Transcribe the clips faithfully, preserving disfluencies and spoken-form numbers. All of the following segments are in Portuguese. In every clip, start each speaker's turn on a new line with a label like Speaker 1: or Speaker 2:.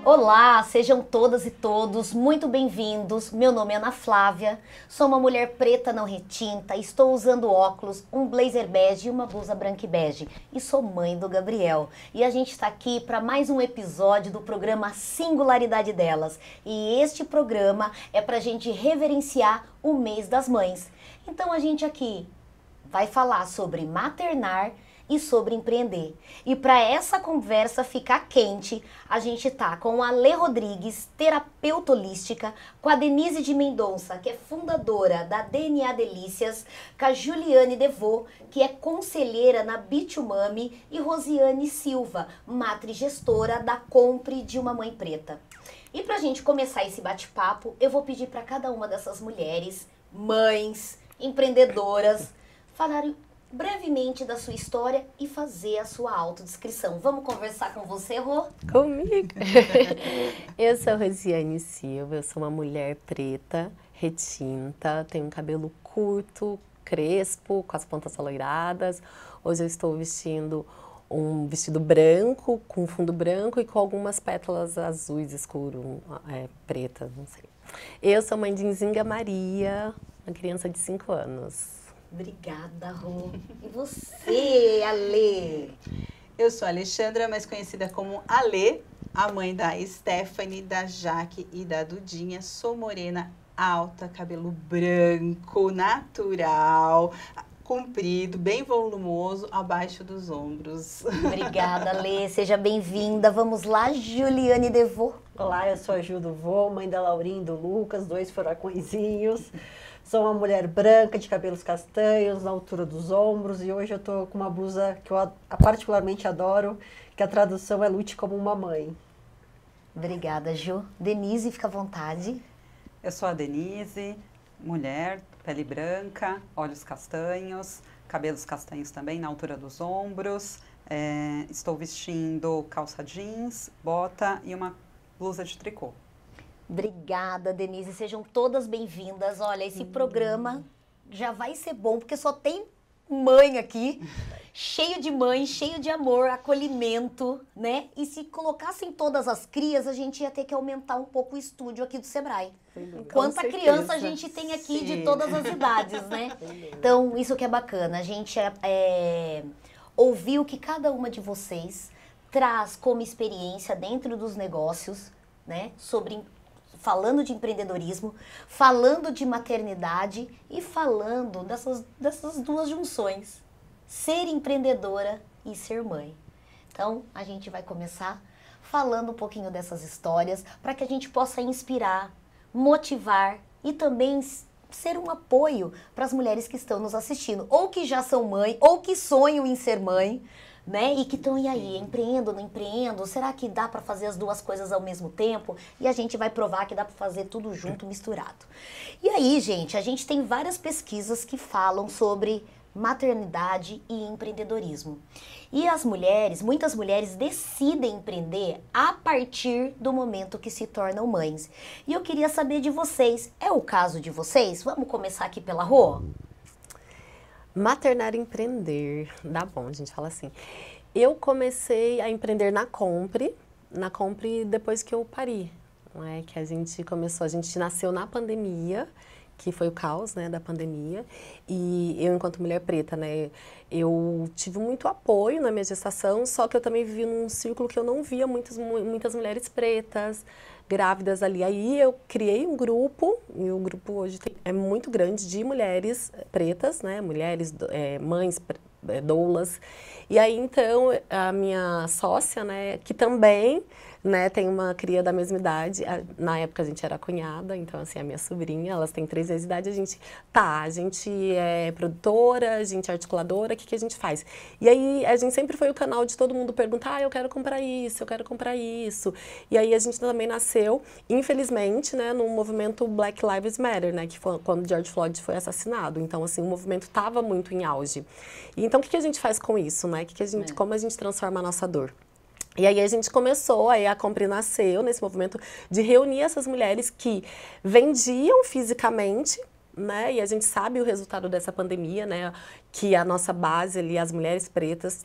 Speaker 1: Olá, sejam todas e todos muito bem-vindos. Meu nome é Ana Flávia, sou uma mulher preta não retinta, estou usando óculos, um blazer bege e uma blusa branca e bege e sou mãe do Gabriel. E a gente está aqui para mais um episódio do programa Singularidade Delas. E este programa é para a gente reverenciar o mês das mães. Então a gente aqui vai falar sobre maternar e sobre empreender. E para essa conversa ficar quente, a gente tá com a Lê Rodrigues, terapeuta holística, com a Denise de Mendonça, que é fundadora da D N A Delícias, com a Juliane Devô, que é conselheira na Bitumami, e Rosiane Silva, matrigestora da Compre de uma Mãe Preta. E pra gente começar esse bate-papo, eu vou pedir para cada uma dessas mulheres, mães, empreendedoras, falarem brevemente da sua história e fazer a sua autodescrição. Vamos conversar com você, Rô?
Speaker 2: Comigo? Eu sou Rosiane Silva, eu sou uma mulher preta, retinta, tenho um cabelo curto, crespo, com as pontas aloiradas. Hoje eu estou vestindo um vestido branco, com fundo branco e com algumas pétalas azuis escuro, é, preta, não sei. Eu sou mãe de Nzinga Maria, uma criança de cinco anos.
Speaker 1: Obrigada, Rô. E você, Alê?
Speaker 3: Eu sou a Alexandra, mais conhecida como Alê, a mãe da Stephanie, da Jaque e da Dudinha. Sou morena, alta, cabelo branco, natural, comprido, bem volumoso, abaixo dos ombros.
Speaker 1: Obrigada, Alê. Seja bem-vinda. Vamos lá, Juliane Devô.
Speaker 4: Olá, eu sou a Ju do Vô, mãe da Laurinha e do Lucas, dois furacõezinhos. Sou uma mulher branca, de cabelos castanhos, na altura dos ombros, e hoje eu tô com uma blusa que eu particularmente adoro, que a tradução é Lute como uma mãe.
Speaker 1: Obrigada, Ju. Denise, fica à vontade.
Speaker 5: Eu sou a Denise, mulher, pele branca, olhos castanhos, cabelos castanhos também na altura dos ombros. É, estou vestindo calça jeans, bota e uma blusa de tricô.
Speaker 1: Obrigada, Denise. Sejam todas bem-vindas. Olha, esse hum. programa já vai ser bom, porque só tem mãe aqui, cheio de mãe, cheio de amor, acolhimento, né? E se colocassem todas as crias, a gente ia ter que aumentar um pouco o estúdio aqui do Sebrae. Quanta criança a gente tem aqui Sim. de todas as idades, né? Então, isso que é bacana. A gente é, é, ouvir o que cada uma de vocês traz como experiência dentro dos negócios, né? Sobre falando de empreendedorismo, falando de maternidade e falando dessas, dessas duas junções, ser empreendedora e ser mãe. Então, a gente vai começar falando um pouquinho dessas histórias para que a gente possa inspirar, motivar e também ser um apoio para as mulheres que estão nos assistindo, ou que já são mãe, ou que sonham em ser mãe, né? E que estão, e aí, empreendo, não empreendo? Será que dá para fazer as duas coisas ao mesmo tempo? E a gente vai provar que dá para fazer tudo junto, misturado. E aí, gente, a gente tem várias pesquisas que falam sobre maternidade e empreendedorismo. E as mulheres, muitas mulheres decidem empreender a partir do momento que se tornam mães. E eu queria saber de vocês, é o caso de vocês? Vamos começar aqui pela Rô?
Speaker 2: Maternar e empreender, dá bom, a gente fala assim. Eu comecei a empreender na Compre, na Compre depois que eu pari, não é? Que a gente começou, a gente nasceu na pandemia, que foi o caos, né, da pandemia, e eu, enquanto mulher preta, né, eu tive muito apoio na minha gestação, só que eu também vivi num círculo que eu não via muitas, muitas mulheres pretas, grávidas ali. Aí eu criei um grupo, e o grupo hoje tem, é muito grande, de mulheres pretas, né, mulheres, é, mães, é, doulas. E aí, então, a minha sócia, né, que também, né, tem uma cria da mesma idade, na época a gente era cunhada, então, assim, a minha sobrinha, elas têm três vezes de idade, a gente, tá, a gente é produtora, a gente é articuladora, o que que a gente faz? E aí, a gente sempre foi o canal de todo mundo perguntar, ah, eu quero comprar isso, eu quero comprar isso. E aí, a gente também nasceu, infelizmente, né, no movimento Black Lives Matter, né, que foi quando George Floyd foi assassinado. Então, assim, o movimento estava muito em auge. E, então, o que que a gente faz com isso, né? Que que a gente, é. Como a gente transforma a nossa dor? E aí a gente começou, aí a Compre nasceu nesse movimento de reunir essas mulheres que vendiam fisicamente, né? E a gente sabe o resultado dessa pandemia, né? Que a nossa base ali, as mulheres pretas,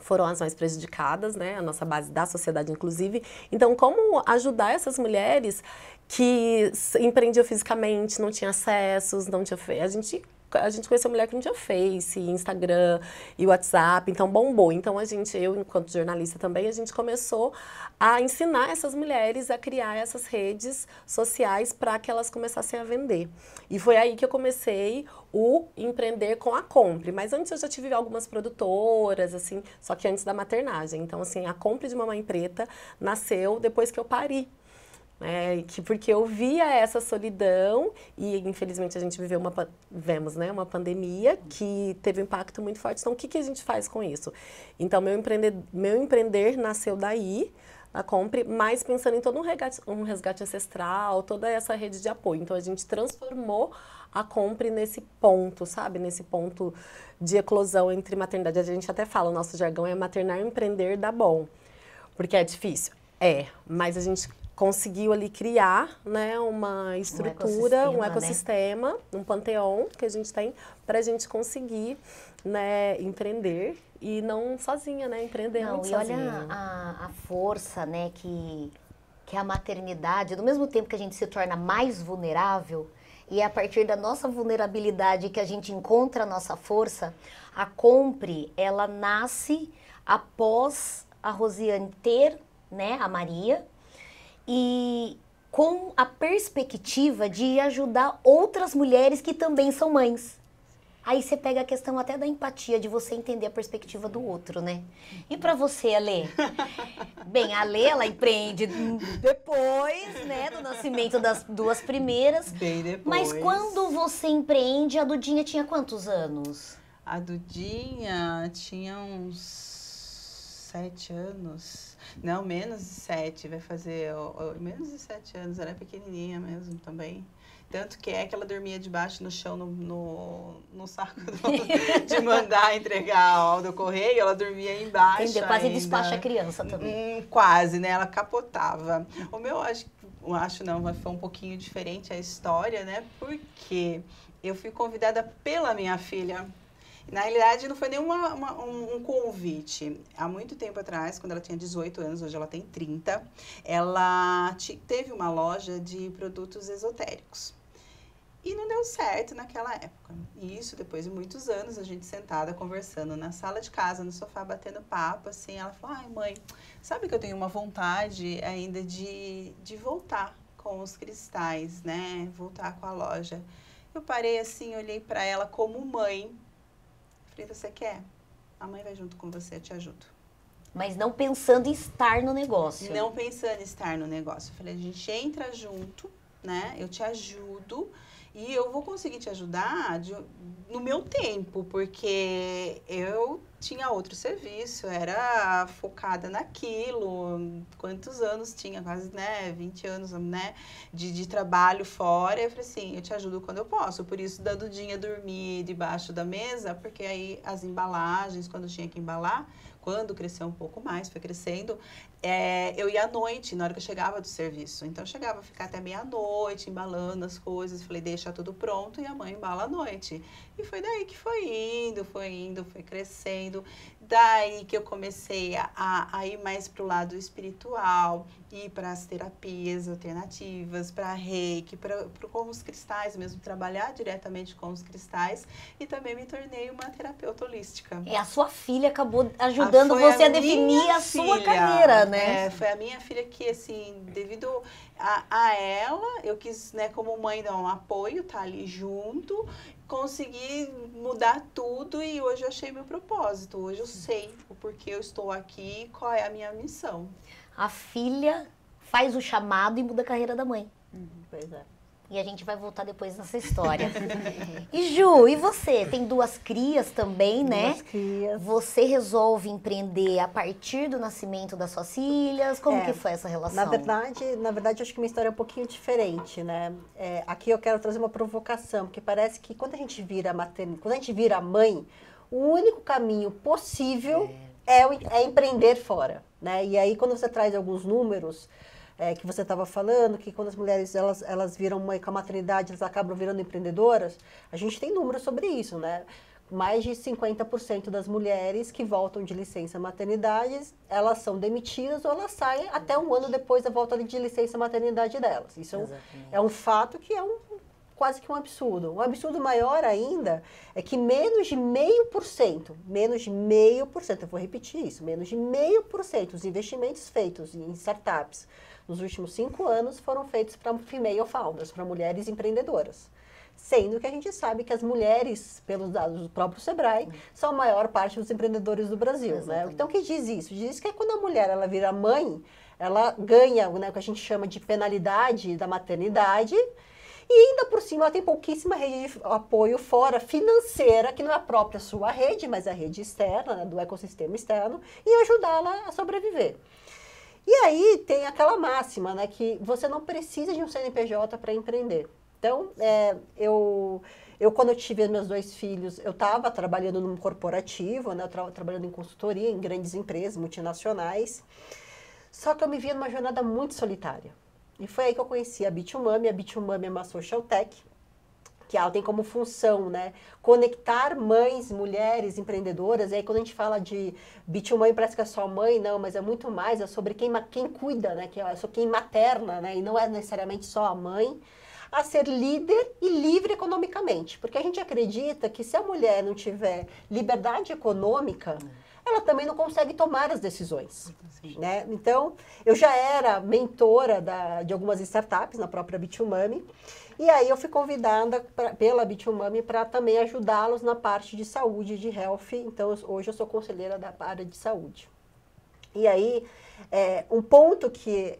Speaker 2: foram as mais prejudicadas, né? A nossa base da sociedade, inclusive. Então, como ajudar essas mulheres que empreendiam fisicamente, não tinham acessos, não tinha... A gente... A gente conheceu mulher que não tinha Face, Instagram e WhatsApp, então bombou. Então a gente, eu enquanto jornalista também, a gente começou a ensinar essas mulheres a criar essas redes sociais para que elas começassem a vender. E foi aí que eu comecei o empreender com a Compre. Mas antes eu já tive algumas produtoras, assim, só que antes da maternagem. Então assim, a Compre de Mamãe Preta nasceu depois que eu pari. É, que porque eu via essa solidão e infelizmente a gente viveu uma, vivemos, né, uma pandemia que teve um impacto muito forte. Então o que, que a gente faz com isso? Então meu empreender, meu empreender nasceu daí, a Compre, mas pensando em todo um resgate, um resgate ancestral, toda essa rede de apoio. Então a gente transformou a Compre nesse ponto, sabe? Nesse ponto de eclosão entre maternidade. A gente até fala, o nosso jargão é maternar, empreender, dá bom. Porque é difícil? É, mas a gente conseguiu ali criar, né, uma estrutura, um ecossistema, um, ecossistema, né? um panteão que a gente tem para a gente conseguir, né, empreender e não sozinha, né, empreender
Speaker 1: não,
Speaker 2: muito
Speaker 1: e
Speaker 2: sozinha.
Speaker 1: olha a, a força, né, que, que a maternidade, do mesmo tempo que a gente se torna mais vulnerável, e é a partir da nossa vulnerabilidade que a gente encontra a nossa força, a Compre, ela nasce após a Rosiane ter, né, a Maria, e com a perspectiva de ajudar outras mulheres que também são mães. Aí você pega a questão até da empatia, de você entender a perspectiva do outro, né? E para você, Alê? Bem, a Alê, ela empreende depois, né, do nascimento das duas primeiras.
Speaker 3: Bem depois.
Speaker 1: Mas quando você empreende, a Dudinha tinha quantos anos?
Speaker 3: A Dudinha tinha uns sete anos. Não, menos de sete, vai fazer ó, ó, menos de sete anos, ela é pequenininha mesmo também. Tanto que é que ela dormia debaixo no chão, no, no, no saco do, de mandar entregar do correio, ela dormia embaixo.
Speaker 1: Entendeu? Quase
Speaker 3: ainda.
Speaker 1: despacha a criança também.
Speaker 3: Hum, quase, né? Ela capotava. O meu, acho, acho não, mas foi um pouquinho diferente a história, né? Porque eu fui convidada pela minha filha. Na realidade, não foi nem uma, uma, um, um convite. Há muito tempo atrás, quando ela tinha dezoito anos, hoje ela tem trinta, ela te, teve uma loja de produtos esotéricos. E não deu certo naquela época. E isso, depois de muitos anos, a gente sentada, conversando na sala de casa, no sofá, batendo papo, assim, ela falou, ai, mãe, sabe que eu tenho uma vontade ainda de, de voltar com os cristais, né? Voltar com a loja. Eu parei assim, olhei para ela como mãe. Falei, você quer? A mãe vai junto com você, eu te ajudo.
Speaker 1: Mas não pensando em estar no negócio.
Speaker 3: Não pensando em estar no negócio. Eu falei, a gente entra junto, né? Eu te ajudo e eu vou conseguir te ajudar de, no meu tempo, porque eu tinha outro serviço, era focada naquilo. Quantos anos tinha? Quase, né, vinte anos, né, de, de trabalho fora. Eu falei assim, eu te ajudo quando eu posso. Por isso, da Dudinha dormir debaixo da mesa, porque aí as embalagens, quando tinha que embalar, quando cresceu um pouco mais, foi crescendo, é, eu ia à noite, na hora que eu chegava do serviço. Então, eu chegava a ficar até meia-noite, embalando as coisas. Falei, deixa tudo pronto e a mãe embala à noite. E foi daí que foi indo, foi indo, foi crescendo. Daí que eu comecei a, a ir mais para o lado espiritual, ir para as terapias alternativas, para reiki, para com os cristais mesmo, trabalhar diretamente com os cristais. E também me tornei uma terapeuta holística.
Speaker 1: É, a sua filha acabou ajudando a você a, a definir a sua
Speaker 3: filha,
Speaker 1: carreira, né?
Speaker 3: É, foi a minha filha que, assim, devido a, a ela, eu quis, né, como mãe, dar um apoio, tá ali junto, consegui mudar tudo e hoje eu achei meu propósito. Hoje eu sei o porquê eu estou aqui, qual é a minha missão.
Speaker 1: A filha faz o chamado e muda a carreira da mãe.
Speaker 4: Uhum, pois é.
Speaker 1: E a gente vai voltar depois nessa história. E Ju, e você? Tem duas crias também, né?
Speaker 4: Duas crias.
Speaker 1: Você resolve empreender a partir do nascimento das suas filhas? Como
Speaker 4: É,
Speaker 1: que foi essa relação?
Speaker 4: Na verdade, na verdade, acho que minha história é um pouquinho diferente, né? É, aqui eu quero trazer uma provocação, porque parece que quando a gente vira materna, quando a gente vira mãe, o único caminho possível é, é, o- é empreender fora, né? E aí, quando você traz alguns números, é, que você estava falando, que quando as mulheres elas, elas viram mãe com a maternidade, elas acabam virando empreendedoras, a gente tem números sobre isso, né? mais de cinquenta por cento das mulheres que voltam de licença maternidade, elas são demitidas ou elas saem até um ano depois da volta de licença maternidade delas. Isso é um, é um fato que é um, quase que um absurdo. Um absurdo maior ainda é que menos de meio por cento, menos de meio por cento, eu vou repetir isso, menos de meio por cento dos investimentos feitos em startups nos últimos cinco anos foram feitos para female founders, para mulheres empreendedoras. Sendo que a gente sabe que as mulheres, pelos dados do próprio Sebrae, são a maior parte dos empreendedores do Brasil, né? Então, o que diz isso? Diz que quando a mulher ela vira mãe, ela ganha, né, o que a gente chama de penalidade da maternidade, e ainda por cima ela tem pouquíssima rede de apoio fora, financeira, que não é a própria sua rede, mas é a rede externa, né, do ecossistema externo, e ajudá-la a sobreviver. E aí tem aquela máxima, né, que você não precisa de um C N P J para empreender. Então, é, eu, eu, quando eu tive meus dois filhos, eu estava trabalhando num corporativo, né, eu estava trabalhando em consultoria, em grandes empresas multinacionais, só que eu me via numa jornada muito solitária. E foi aí que eu conheci a Bitumami. A Bitumami é uma social tech, que ela tem como função, né, conectar mães, mulheres, empreendedoras. E aí quando a gente fala de Bitumami, parece que é só mãe, não, mas é muito mais, é sobre quem, quem cuida, né, que é quem materna, né, e não é necessariamente só a mãe, a ser líder e livre economicamente. Porque a gente acredita que se a mulher não tiver liberdade econômica, ela também não consegue tomar as decisões. Né? Então, eu já era mentora da, de algumas startups na própria Bitumami, e aí eu fui convidada pra, pela Bitumami para também ajudá-los na parte de saúde, de health. Então, eu, hoje eu sou conselheira da área de saúde. E aí, é, um ponto que...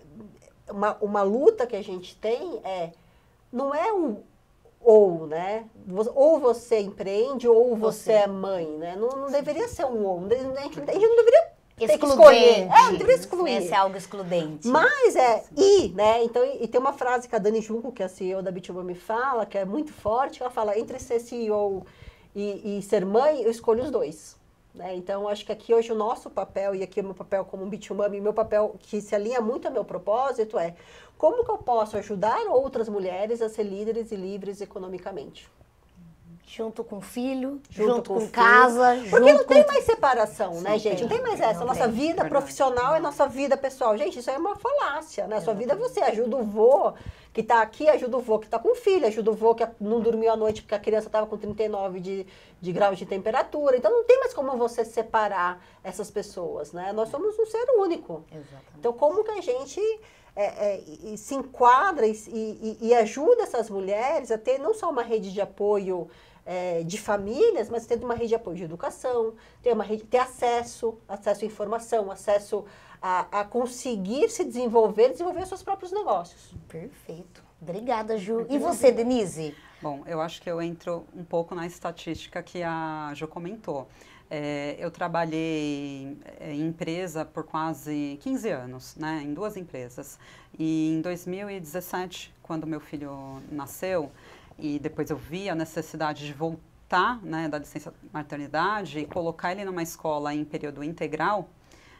Speaker 4: Uma, uma luta que a gente tem é, não é um ou, né? Ou você empreende ou você, você é mãe, né? Não, não deveria ser um ou. A gente, a gente não deveria ter que escolher. É, não deveria excluir.
Speaker 1: Esse é algo excludente.
Speaker 4: Mas é e, né? Então, e, e tem uma frase que a Dani Junco, que é a C E O da Bitumami, fala, que é muito forte, ela fala, entre ser C E O e, e ser mãe, eu escolho os dois. Né? Então, acho que aqui hoje o nosso papel, e aqui o meu papel como Bitumami, meu papel que se alinha muito ao meu propósito é como que eu posso ajudar outras mulheres a ser líderes e livres economicamente.
Speaker 1: Junto com o filho,
Speaker 4: junto,
Speaker 1: junto com,
Speaker 4: com
Speaker 1: casa,
Speaker 4: junto Porque não
Speaker 1: com...
Speaker 4: tem mais separação, Sim, né, gente?
Speaker 1: Tem,
Speaker 4: não tem mais essa. Nossa
Speaker 1: tem.
Speaker 4: vida
Speaker 5: Verdade.
Speaker 4: profissional é nossa vida pessoal. Gente, isso aí é uma falácia, né? A sua vida é você. Ajuda o vô que tá aqui, ajuda o vô que tá com filho, ajuda o vô que não dormiu à noite porque a criança tava com trinta e nove de, de graus de temperatura. Então, não tem mais como você separar essas pessoas, né? Nós somos um ser único.
Speaker 1: Exatamente.
Speaker 4: Então, como que a gente... É, é, e se enquadra e, e, e ajuda essas mulheres a ter não só uma rede de apoio é, de famílias, mas ter uma rede de apoio de educação, ter, uma rede, ter acesso, acesso à informação, acesso a, a conseguir se desenvolver, desenvolver seus próprios negócios.
Speaker 1: Perfeito. Obrigada, Ju. E você, Denise?
Speaker 5: Bom, eu acho que eu entro um pouco na estatística que a Ju comentou. É, eu trabalhei em empresa por quase quinze anos, né, em duas empresas. E em dois mil e dezessete, quando meu filho nasceu, e depois eu vi a necessidade de voltar, né, da licença maternidade e colocar ele numa escola em período integral,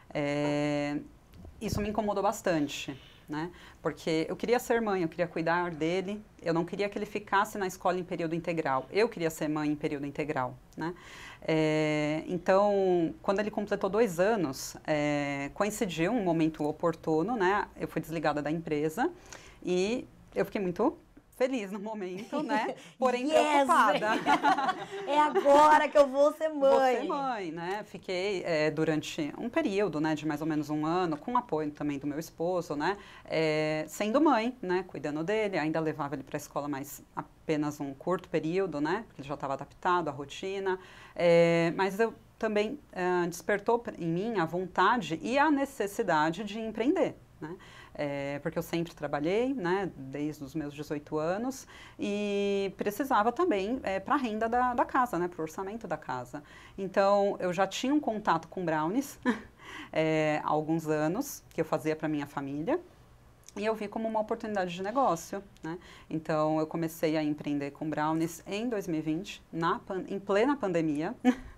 Speaker 5: é, isso me incomodou bastante. Né? Porque eu queria ser mãe, eu queria cuidar dele, eu não queria que ele ficasse na escola em período integral, eu queria ser mãe em período integral, né? É, então, quando ele completou dois anos, é, coincidiu um momento oportuno, né? Eu fui desligada da empresa e eu fiquei muito feliz no momento, né? Porém,
Speaker 1: yes,
Speaker 5: preocupada.
Speaker 1: É agora que eu vou ser mãe.
Speaker 5: Vou ser mãe, né? Fiquei é, durante um período, né, de mais ou menos um ano, com apoio também do meu esposo, né? É, sendo mãe, né? Cuidando dele, ainda levava ele para a escola, mas apenas um curto período, né? Porque ele já estava adaptado à rotina. É, mas eu também é, despertou em mim a vontade e a necessidade de empreender, né? É, porque eu sempre trabalhei, né, desde os meus dezoito anos, e precisava também é, para a renda da, da casa, né, para o orçamento da casa. Então, eu já tinha um contato com brownies é, há alguns anos, que eu fazia para minha família, e eu vi como uma oportunidade de negócio, né? Então, eu comecei a empreender com brownies em dois mil e vinte, na, em plena pandemia.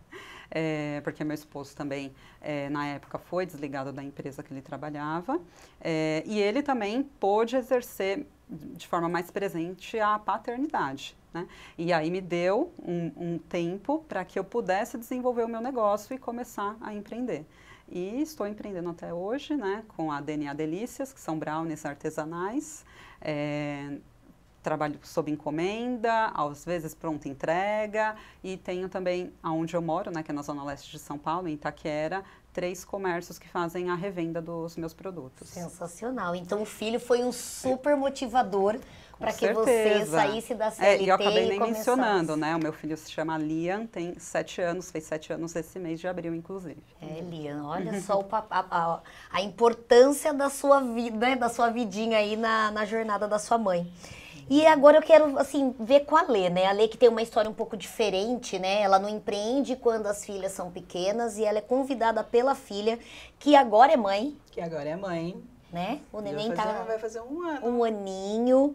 Speaker 5: É, porque meu esposo também, é, na época, foi desligado da empresa que ele trabalhava. É, e ele também pôde exercer de forma mais presente a paternidade, né? E aí me deu um, um tempo para que eu pudesse desenvolver o meu negócio e começar a empreender. E estou empreendendo até hoje, né, com a D N A Delícias, que são brownies artesanais. É, trabalho sob encomenda, às vezes pronta entrega, e tenho também, aonde eu moro, né, que é na zona leste de São Paulo, em Itaquera, três comércios que fazem a revenda dos meus produtos.
Speaker 1: Sensacional. Então o filho foi um super motivador para que você
Speaker 5: certeza.
Speaker 1: saísse da C L T
Speaker 5: É, e eu acabei nem
Speaker 1: e começasse.
Speaker 5: mencionando, né? O meu filho se chama Liam, tem sete anos, fez sete anos esse mês de abril, inclusive.
Speaker 1: É, Liam, olha só o pap- a, a, a importância da sua vida, né, da sua vidinha aí na, na jornada da sua mãe. E agora eu quero, assim, ver com a Lê, né? A Lê que tem uma história um pouco diferente, né? Ela não empreende quando as filhas são pequenas e ela é convidada pela filha, que agora é mãe,
Speaker 3: Que agora é mãe.
Speaker 1: né? O neném
Speaker 3: vai fazer,
Speaker 1: tá
Speaker 3: vai fazer um ano.
Speaker 1: um aninho,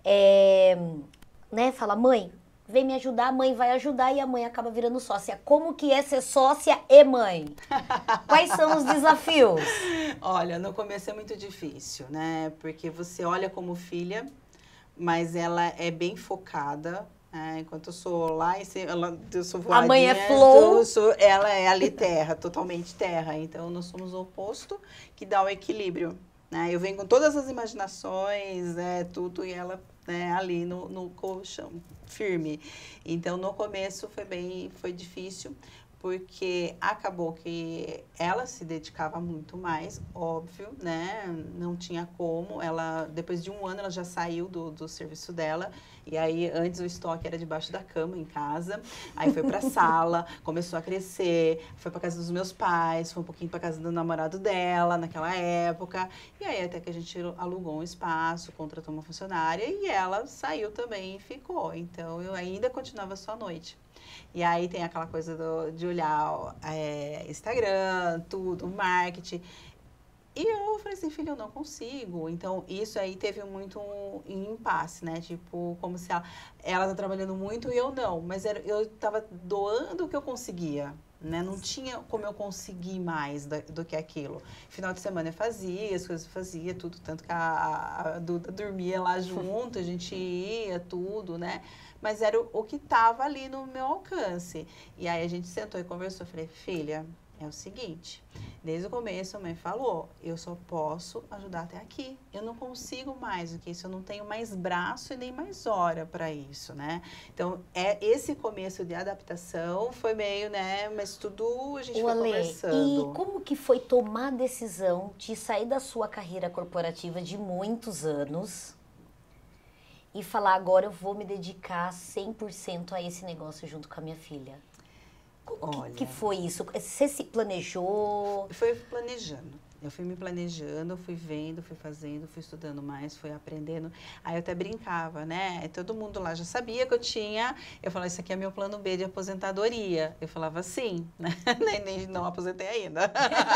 Speaker 1: é, né? Fala, mãe, vem me ajudar, a mãe vai ajudar e a mãe acaba virando sócia. Como que é ser sócia e mãe? Quais são os desafios?
Speaker 3: Olha, no começo é muito difícil, né? Porque você olha como filha, mas ela é bem focada. É, enquanto eu sou lá, em cima, ela, eu sou voadinha,
Speaker 1: A mãe é flow.
Speaker 3: eu sou- ela é ali terra, totalmente terra. Então, nós somos o oposto que dá o equilíbrio. Né? Eu venho com todas as imaginações, é, tudo, e ela, né, ali no, no colchão, firme. Então, no começo foi bem, foi difícil, porque acabou que ela se dedicava muito mais, óbvio, né? Não tinha como. Ela, depois de um ano, ela já saiu do, do serviço dela. E aí, antes o estoque era debaixo da cama, em casa. Aí foi pra sala, começou a crescer, foi pra casa dos meus pais, foi um pouquinho pra casa do namorado dela, naquela época. E aí, até que a gente alugou um espaço, contratou uma funcionária, e ela saiu também e ficou. Então, eu ainda continuava só à noite. E aí tem aquela coisa do, de olhar é, Instagram, tudo, marketing. E eu falei assim, filha, eu não consigo. Então, isso aí teve muito um, um impasse, né? Tipo, como se ela, ela tá trabalhando muito e eu não. Mas era, eu tava doando o que eu conseguia, né? Não tinha como eu conseguir mais da, do que aquilo. Final de semana eu fazia, as coisas eu fazia, tudo. Tanto que a, a Duda dormia lá junto, a gente ia, tudo, né? Mas era o, o que estava ali no meu alcance. E aí a gente sentou e conversou. Eu falei, filha, é o seguinte, desde o começo a mãe falou, eu só posso ajudar até aqui. Eu não consigo mais do que isso, eu não tenho mais braço e nem mais hora para isso, né? Então, é, esse começo de adaptação foi meio, né? Mas tudo a gente
Speaker 1: Ô,
Speaker 3: foi
Speaker 1: Ale,
Speaker 3: conversando.
Speaker 1: e como que foi tomar a decisão de sair da sua carreira corporativa de muitos anos e falar, agora eu vou me dedicar cem por cento a esse negócio junto com a minha filha? Como
Speaker 3: Olha,
Speaker 1: que, que foi isso? Você se planejou?
Speaker 3: foi planejando. Eu fui me planejando, fui vendo, fui fazendo, fui estudando mais, fui aprendendo. Aí eu até brincava, né? Todo mundo lá já sabia que eu tinha. Eu falava, isso aqui é meu plano B de aposentadoria. Eu falava assim, né? nem, nem não aposentei ainda.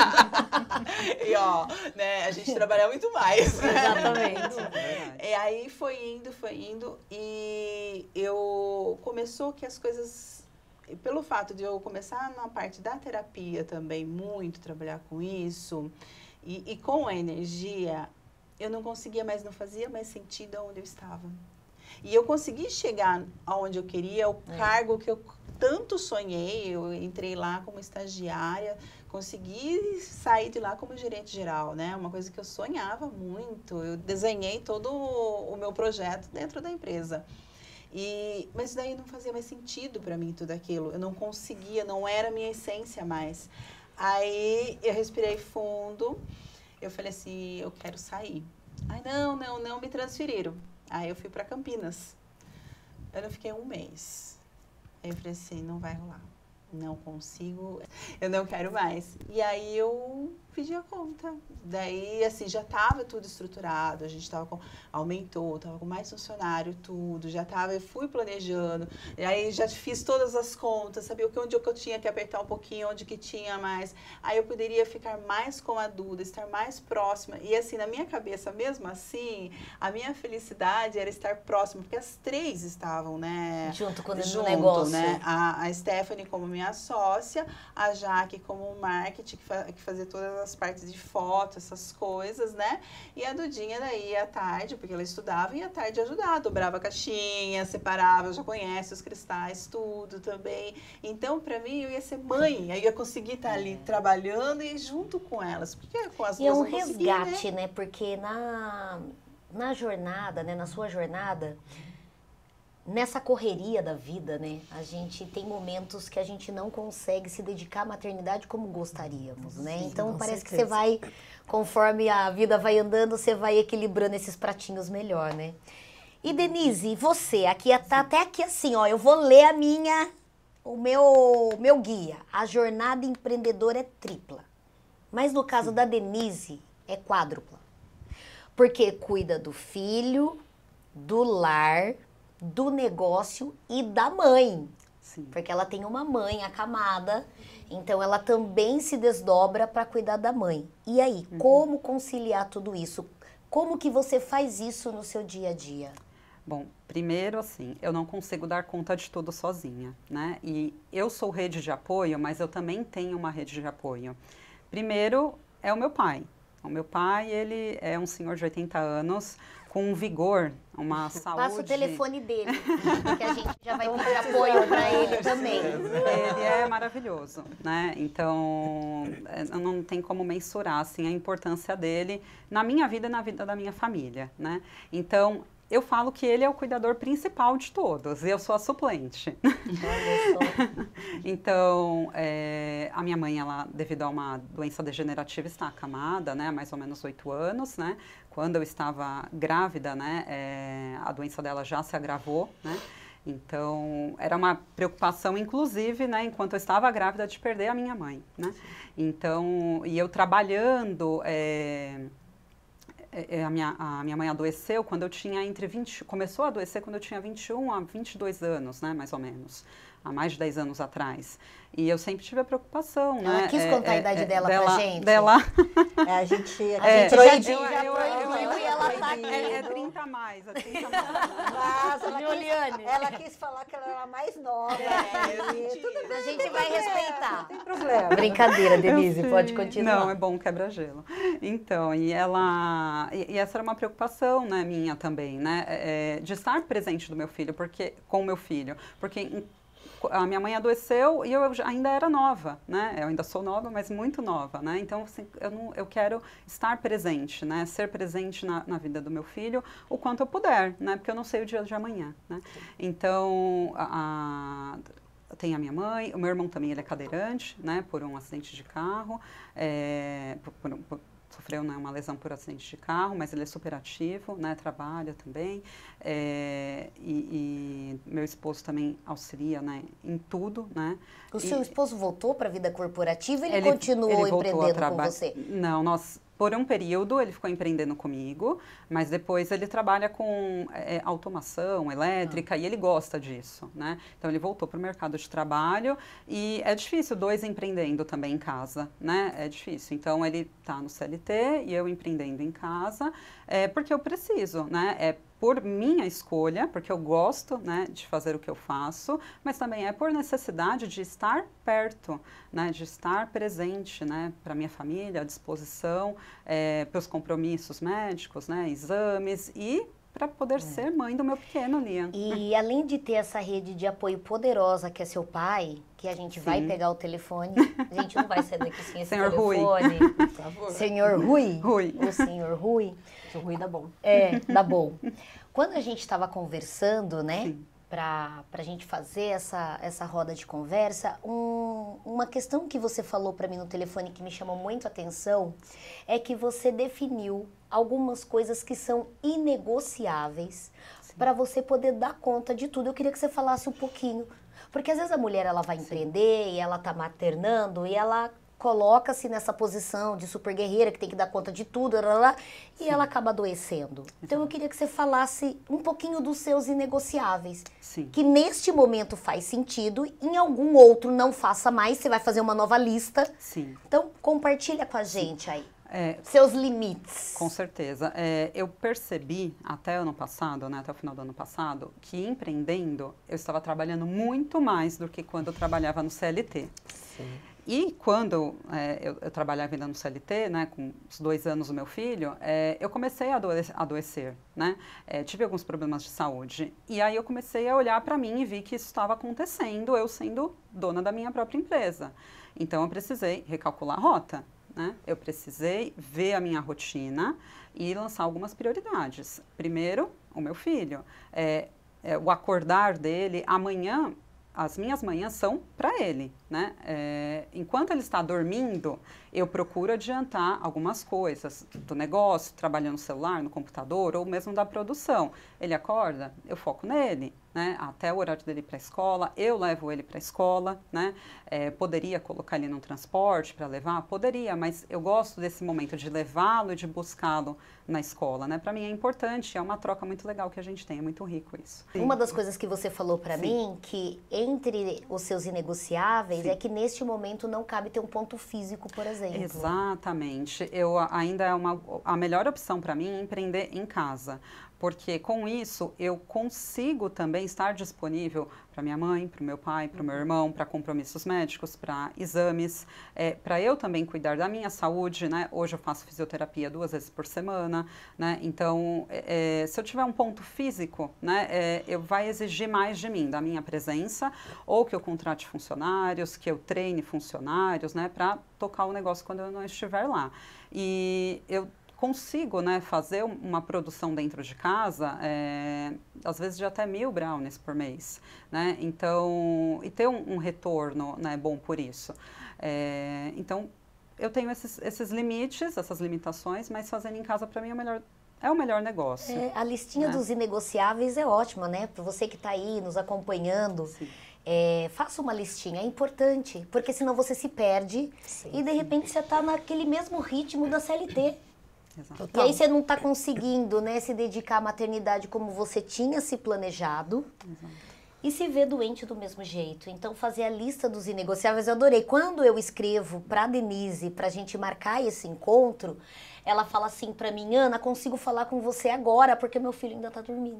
Speaker 3: E ó, né? A gente trabalha muito mais.
Speaker 1: Exatamente.
Speaker 3: E aí foi indo, foi indo. E eu começou que as coisas. Pelo fato de eu começar na parte da terapia também, muito trabalhar com isso, e, e com a energia, eu não conseguia mais, não fazia mais sentido onde eu estava. E eu consegui chegar aonde eu queria, o
Speaker 1: É.
Speaker 3: cargo que eu tanto sonhei, eu entrei lá como estagiária, consegui sair de lá como gerente geral, né? Uma coisa que eu sonhava muito, eu desenhei todo o, o meu projeto dentro da empresa. E, mas daí não fazia mais sentido para mim tudo aquilo. Eu não conseguia, não era a minha essência mais. Aí eu respirei fundo, eu falei assim, eu quero sair. Ai, não, não, não, me transferiram. Aí eu fui para Campinas. Eu não fiquei um mês. Aí eu falei assim, não vai rolar. Não consigo, eu não quero mais. E aí eu pedi a conta. Daí, assim, já estava tudo estruturado, a gente estava com, aumentou, estava com mais funcionário, tudo, já estava, eu fui planejando, e aí já fiz todas as contas, sabia onde eu tinha que apertar um pouquinho, onde que tinha mais. Aí eu poderia ficar mais com a Duda, estar mais próxima. E assim, na minha cabeça, mesmo assim, a minha felicidade era estar próxima, porque as três estavam, né?
Speaker 1: Junto com o
Speaker 3: junto,
Speaker 1: negócio.
Speaker 3: né? A, a Stephanie como minha minha sócia, a Jaque como marketing, que, fa que fazia todas as partes de foto, essas coisas, né? E a Dudinha daí à tarde, porque ela estudava, e à tarde ajudava, dobrava a caixinha, separava, já conhece os cristais, tudo também. Então, para mim, eu ia ser mãe, aí eu ia conseguir estar ali trabalhando e junto com elas, porque com as
Speaker 1: E é
Speaker 3: duas
Speaker 1: um
Speaker 3: eu conseguia,
Speaker 1: resgate,
Speaker 3: né?
Speaker 1: né? Porque na, na jornada, né? Na sua jornada, nessa correria da vida, né? A gente tem momentos que a gente não consegue se dedicar à maternidade como gostaríamos, né?
Speaker 4: Sim,
Speaker 1: Então
Speaker 4: com
Speaker 1: parece que
Speaker 4: certeza.
Speaker 1: você vai, conforme a vida vai andando, você vai equilibrando esses pratinhos melhor, né? E Denise, você, aqui tá até aqui assim, ó, eu vou ler a minha, o meu, meu guia. A jornada empreendedora é tripla. Mas no caso da Denise, é quádrupla. Porque cuida do filho, do lar, do negócio e da mãe.
Speaker 5: Sim.
Speaker 1: Porque ela tem uma mãe acamada, então ela também se desdobra para cuidar da mãe. E aí,
Speaker 5: Uhum.
Speaker 1: como conciliar tudo isso? Como que você faz isso no seu dia a dia?
Speaker 5: Bom, primeiro assim, eu não consigo dar conta de tudo sozinha, né? E eu sou rede de apoio, mas eu também tenho uma rede de apoio. Primeiro é o meu pai. O meu pai, ele é um senhor de oitenta anos, com um vigor, uma saúde...
Speaker 1: Passa o telefone dele, que a gente já vai pedir apoio para ele também.
Speaker 5: Ele é maravilhoso, né? Então, não tem como mensurar, assim, a importância dele na minha vida e na vida da minha família, né? Então, eu falo que ele é o cuidador principal de todos e eu sou a suplente. Então, é, a minha mãe, ela, devido a uma doença degenerativa, está acamada, né, há mais ou menos oito anos, né? Quando eu estava grávida, né, é, a doença dela já se agravou, né? Então, era uma preocupação, inclusive, né, enquanto eu estava grávida, de perder a minha mãe, né? Então, e eu trabalhando... É, A minha, a minha mãe adoeceu quando eu tinha entre vinte... Começou a adoecer quando eu tinha vinte e um a vinte e dois anos, né? Mais ou menos. Há mais de dez anos atrás. E eu sempre tive a preocupação,
Speaker 1: Ela
Speaker 5: né?
Speaker 1: quis contar
Speaker 5: é,
Speaker 1: a idade
Speaker 5: é,
Speaker 1: dela,
Speaker 5: dela,
Speaker 1: pra gente?
Speaker 5: Dela...
Speaker 4: É, a gente,
Speaker 1: A
Speaker 4: é,
Speaker 1: gente
Speaker 4: proibiu.
Speaker 1: já, tinha, já
Speaker 5: eu-
Speaker 1: proibiu
Speaker 5: eu-
Speaker 1: e ela tá aqui.
Speaker 5: É, é trinta a mais, é trinta a mais.
Speaker 4: Mas ela
Speaker 1: Juliane.
Speaker 4: quis, ela quis falar que ela era mais nova.
Speaker 3: É, eu
Speaker 4: e
Speaker 3: senti
Speaker 4: tudo
Speaker 3: isso.
Speaker 1: A gente vai respeitar.
Speaker 4: Não tem problema.
Speaker 1: Brincadeira, Denise,
Speaker 5: Eu
Speaker 1: pode
Speaker 5: sei.
Speaker 1: continuar.
Speaker 5: Não, é bom quebra-gelo. Então, e ela... E, e essa era uma preocupação, né, minha também, né? É, de estar presente do meu filho, porque, com o meu filho. Porque em- a minha mãe adoeceu e eu já- ainda era nova, né? Eu ainda sou nova, mas muito nova, né? Então, assim, eu, não, eu quero estar presente, né? Ser presente na, na vida do meu filho o quanto eu puder, né? Porque eu não sei o dia de amanhã, né? Então, a... a tem a minha mãe, o meu irmão também, ele é cadeirante, né, por um acidente de carro, é, por, por, por, sofreu, né, uma lesão por acidente de carro, mas ele é super ativo, né, trabalha também, é, e, e meu esposo também auxilia, né, em tudo, né.
Speaker 1: O
Speaker 5: e,
Speaker 1: seu esposo voltou para a vida corporativa ou ele,
Speaker 5: ele
Speaker 1: continuou
Speaker 5: ele voltou a
Speaker 1: empreendendo com
Speaker 5: traba-
Speaker 1: você?
Speaker 5: Não, nós... Por um período ele ficou empreendendo comigo, mas depois ele trabalha com é, automação elétrica ah. e ele gosta disso, né? Então ele voltou para o mercado de trabalho e é difícil dois empreendendo também em casa, né? É difícil. Então ele está no C L T e eu empreendendo em casa, é, porque eu preciso, né? É por minha escolha, porque eu gosto, né, de fazer o que eu faço, mas também é por necessidade de estar perto, né, de estar presente, né, para minha família, à disposição, é, para os compromissos médicos, né, exames e para poder é. ser mãe do meu pequeno, Liam.
Speaker 1: E além de ter essa rede de apoio poderosa que é seu pai, que a gente Sim. vai pegar o telefone, a gente não vai sair daqui sem esse
Speaker 5: senhor
Speaker 1: telefone.
Speaker 5: Rui. Por favor.
Speaker 1: Senhor Rui?
Speaker 5: Rui.
Speaker 1: O senhor Rui.
Speaker 4: O Rui dá bom.
Speaker 1: É, dá bom. Quando a gente estava conversando, né, para a gente fazer essa, essa roda de conversa, um, uma questão que você falou para mim no telefone que me chamou muito a atenção é que você definiu algumas coisas que são inegociáveis para você poder dar conta de tudo. Eu queria que você falasse um pouquinho, porque às vezes a mulher ela vai Sim. empreender e ela tá maternando e ela coloca-se nessa posição de super guerreira que tem que dar conta de tudo, lá, lá, e Sim. ela acaba adoecendo. Exato. Então eu queria que você falasse um pouquinho dos seus inegociáveis,
Speaker 5: Sim.
Speaker 1: que neste momento faz sentido, em algum outro não faça mais, você vai fazer uma nova lista.
Speaker 5: Sim.
Speaker 1: Então compartilha com a gente aí.
Speaker 5: É,
Speaker 1: Seus limites.
Speaker 5: com certeza. É, eu percebi até ano passado, né, até o final do ano passado, que empreendendo eu estava trabalhando muito mais do que quando eu trabalhava no C L T.
Speaker 2: Sim.
Speaker 5: E quando é, eu, eu trabalhava ainda no C L T, né, com os dois anos do meu filho, é, eu comecei a adoecer, adoecer né? É, tive alguns problemas de saúde. E aí eu comecei a olhar para mim e vi que isso estava acontecendo, eu sendo dona da minha própria empresa. Então eu precisei recalcular a rota, né? Eu precisei ver a minha rotina e lançar algumas prioridades. Primeiro, o meu filho. É, é, o acordar dele, amanhã... As minhas manhãs são para ele, né? É, enquanto ele está dormindo, eu procuro adiantar algumas coisas do negócio, trabalhando no celular, no computador ou mesmo da produção. Ele acorda, eu foco nele, né? Até o horário dele ir para a escola, eu levo ele para a escola, né? É, poderia colocar ele no transporte para levar? Poderia, mas eu gosto desse momento de levá-lo e de buscá-lo na escola, né? Para mim é importante, é uma troca muito legal que a gente tem, é muito rico isso.
Speaker 1: Uma das coisas que você falou para mim, que entre os seus inegociáveis, Sim. é que neste momento não cabe ter um ponto físico, por exemplo.
Speaker 5: Exatamente. Eu ainda é uma a melhor opção para mim é empreender em casa. Porque com isso eu consigo também estar disponível para minha mãe, para o meu pai, para o meu irmão, para compromissos médicos, para exames, é, para eu também cuidar da minha saúde, né? Hoje eu faço fisioterapia duas vezes por semana, né? Então, é, se eu tiver um ponto físico, né, é, eu vai exigir mais de mim, da minha presença, ou que eu contrate funcionários, que eu treine funcionários, né, para tocar o negócio quando eu não estiver lá. E eu consigo, né, fazer uma produção dentro de casa, é, às vezes de até mil brownies por mês, né, então, e ter um, um retorno, né, bom por isso. É, então, eu tenho esses, esses limites, essas limitações, mas fazendo em casa para mim é o melhor, é o melhor negócio.
Speaker 1: É, a listinha, né, dos inegociáveis é ótima, né, para você que está aí nos acompanhando. É, faça uma listinha, é importante, porque senão você se perde sim, e de repente você está naquele mesmo ritmo da C L T. Exato. E aí você não está conseguindo, né, se dedicar à maternidade como você tinha se planejado. Exato. E se vê doente do mesmo jeito. Então, fazer a lista dos inegociáveis, eu adorei. Quando eu escrevo para a Denise, para a gente marcar esse encontro, ela fala assim para mim, Ana, consigo falar com você agora, porque meu filho ainda está dormindo.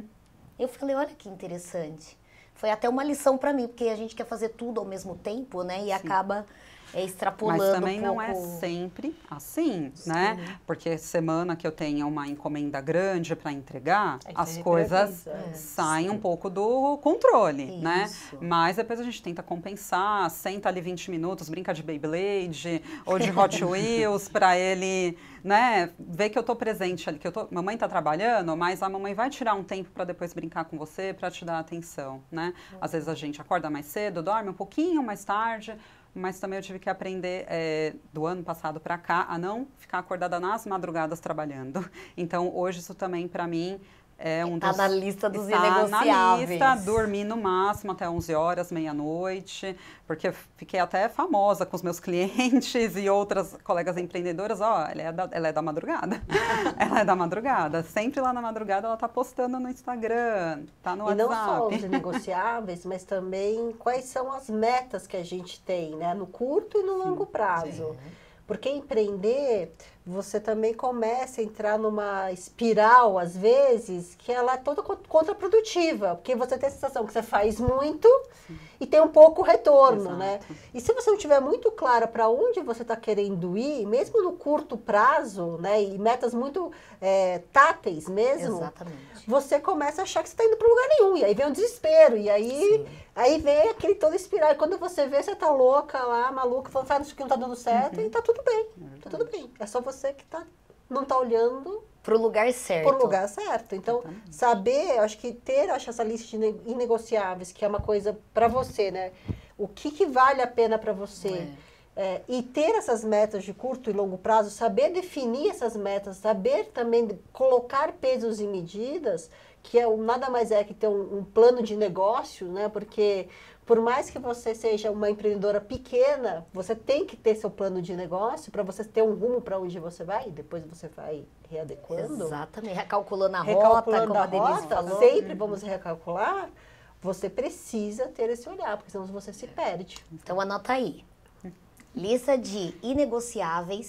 Speaker 1: Eu falei, olha que interessante. Foi até uma lição para mim, porque a gente quer fazer tudo ao mesmo tempo, né? E Sim. acaba é, extrapolando
Speaker 5: Mas também
Speaker 1: um pouco...
Speaker 5: não é sempre assim, Sim. né? Porque semana que eu tenho uma encomenda grande para entregar, é as coisas é. saem Sim. um pouco do controle, Isso. né? Mas depois a gente tenta compensar, senta ali vinte minutos, brinca de Beyblade ou de Hot Wheels para ele, né, ver que eu tô presente ali, que eu tô, mamãe tá trabalhando, mas a mamãe vai tirar um tempo para depois brincar com você, para te dar atenção, né? Às vezes a gente acorda mais cedo, dorme um pouquinho mais tarde, mas também eu tive que aprender é, do ano passado para cá a não ficar acordada nas madrugadas trabalhando. Então hoje isso também para mim é um
Speaker 1: tá
Speaker 5: dos...
Speaker 1: na lista dos
Speaker 5: está
Speaker 1: inegociáveis.
Speaker 5: na lista, dormir no máximo até onze horas, meia-noite, porque eu fiquei até famosa com os meus clientes e outras colegas empreendedoras, ó, ela é da, ela é da madrugada, ela é da madrugada, sempre lá na madrugada ela tá postando no Instagram, tá no
Speaker 4: e
Speaker 5: WhatsApp.
Speaker 4: E não só os negociáveis, mas também quais são as metas que a gente tem, né, no curto e no sim, longo prazo. Sim. Porque empreender, você também começa a entrar numa espiral, às vezes, que ela é toda contraprodutiva. Porque você tem a sensação que você faz muito Sim. e tem um pouco retorno, Exato. né? E se você não tiver muito clara para onde você está querendo ir, mesmo no curto prazo, né? E metas muito é, táteis mesmo,
Speaker 1: Exatamente.
Speaker 4: você começa a achar que você está indo para lugar nenhum. E aí vem o desespero. E aí, aí vem aquele todo espiral. E quando você vê, você tá louca lá, maluca, falando, faz isso que não tá dando certo, uhum. e tá tudo bem. É tá tudo bem. É só você que tá, não tá olhando
Speaker 1: pro lugar certo.
Speaker 4: Pro lugar certo. Então, Exatamente. saber, eu acho que ter acho, essa lista de inegociáveis, que é uma coisa para você, né? O que, que vale a pena para você? É. É, e ter essas metas de curto e longo prazo, saber definir essas metas, saber também colocar pesos e medidas, que é, nada mais é que ter um, um plano de negócio, né? Porque por mais que você seja uma empreendedora pequena, você tem que ter seu plano de negócio para você ter um rumo para onde você vai, e depois você vai readequando.
Speaker 1: Exatamente, recalculando a
Speaker 4: recalculando
Speaker 1: rota, como a,
Speaker 4: a
Speaker 1: Denise
Speaker 4: rota,
Speaker 1: falou.
Speaker 4: Sempre vamos recalcular, você precisa ter esse olhar, porque senão você se perde.
Speaker 1: Então anota aí, lista de inegociáveis,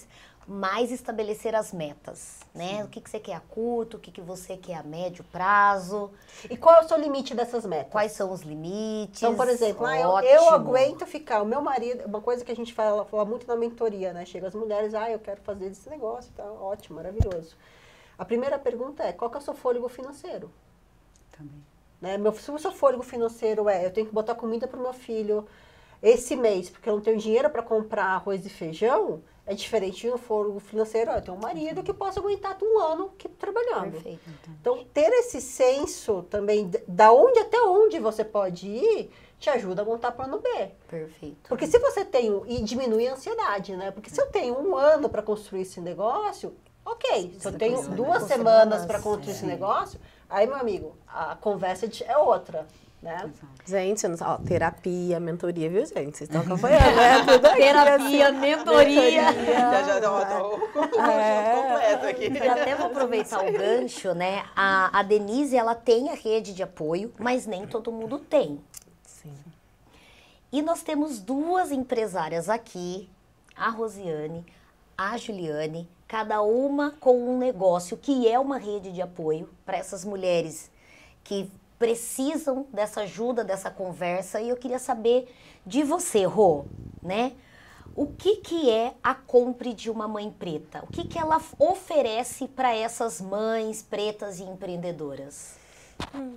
Speaker 1: mais estabelecer as metas, né? O que, que você quer a curto, o que, que você quer a médio prazo.
Speaker 4: E qual é o seu limite dessas metas?
Speaker 1: Quais são os limites?
Speaker 4: Então, por exemplo, ah, eu, eu aguento ficar, o meu marido, uma coisa que a gente fala, fala muito na mentoria, né? Chega as mulheres, ah, eu quero fazer esse negócio, tá ótimo, maravilhoso. A primeira pergunta é, qual que é o seu fôlego financeiro?
Speaker 5: Também.
Speaker 4: Né? Meu, se o seu fôlego financeiro é, eu tenho que botar comida para o meu filho esse mês, porque eu não tenho dinheiro para comprar arroz e feijão, é diferente de um fôlego financeiro, ó, eu tenho um marido que possa aguentar um ano que, trabalhando.
Speaker 1: Perfeito.
Speaker 4: Então, ter esse senso também, da onde até onde você pode ir, te ajuda a montar plano B.
Speaker 1: Perfeito.
Speaker 4: Porque se você tem, um, e diminui a ansiedade, né? Porque se eu tenho um ano para construir esse negócio, ok. Se eu tenho duas semanas para construir esse negócio, aí, meu amigo, a conversa é outra. Né?
Speaker 2: Gente, ó, terapia, mentoria, viu, gente? Vocês estão acompanhando, né? Tudo aqui,
Speaker 1: terapia,
Speaker 2: assim.
Speaker 1: mentoria.
Speaker 3: Já, já deu um conjunto completo aqui.
Speaker 1: E até vou aproveitar o gancho, né? A, a Denise, ela tem a rede de apoio, mas nem todo mundo tem.
Speaker 2: Sim.
Speaker 1: E nós temos duas empresárias aqui, a Rosiane, a Juliane, cada uma com um negócio que é uma rede de apoio para essas mulheres que precisam dessa ajuda, dessa conversa. E eu queria saber de você, Rô, né? O que, que é a Compre de uma Mãe Preta? O que, que ela oferece para essas mães pretas e empreendedoras? Hum.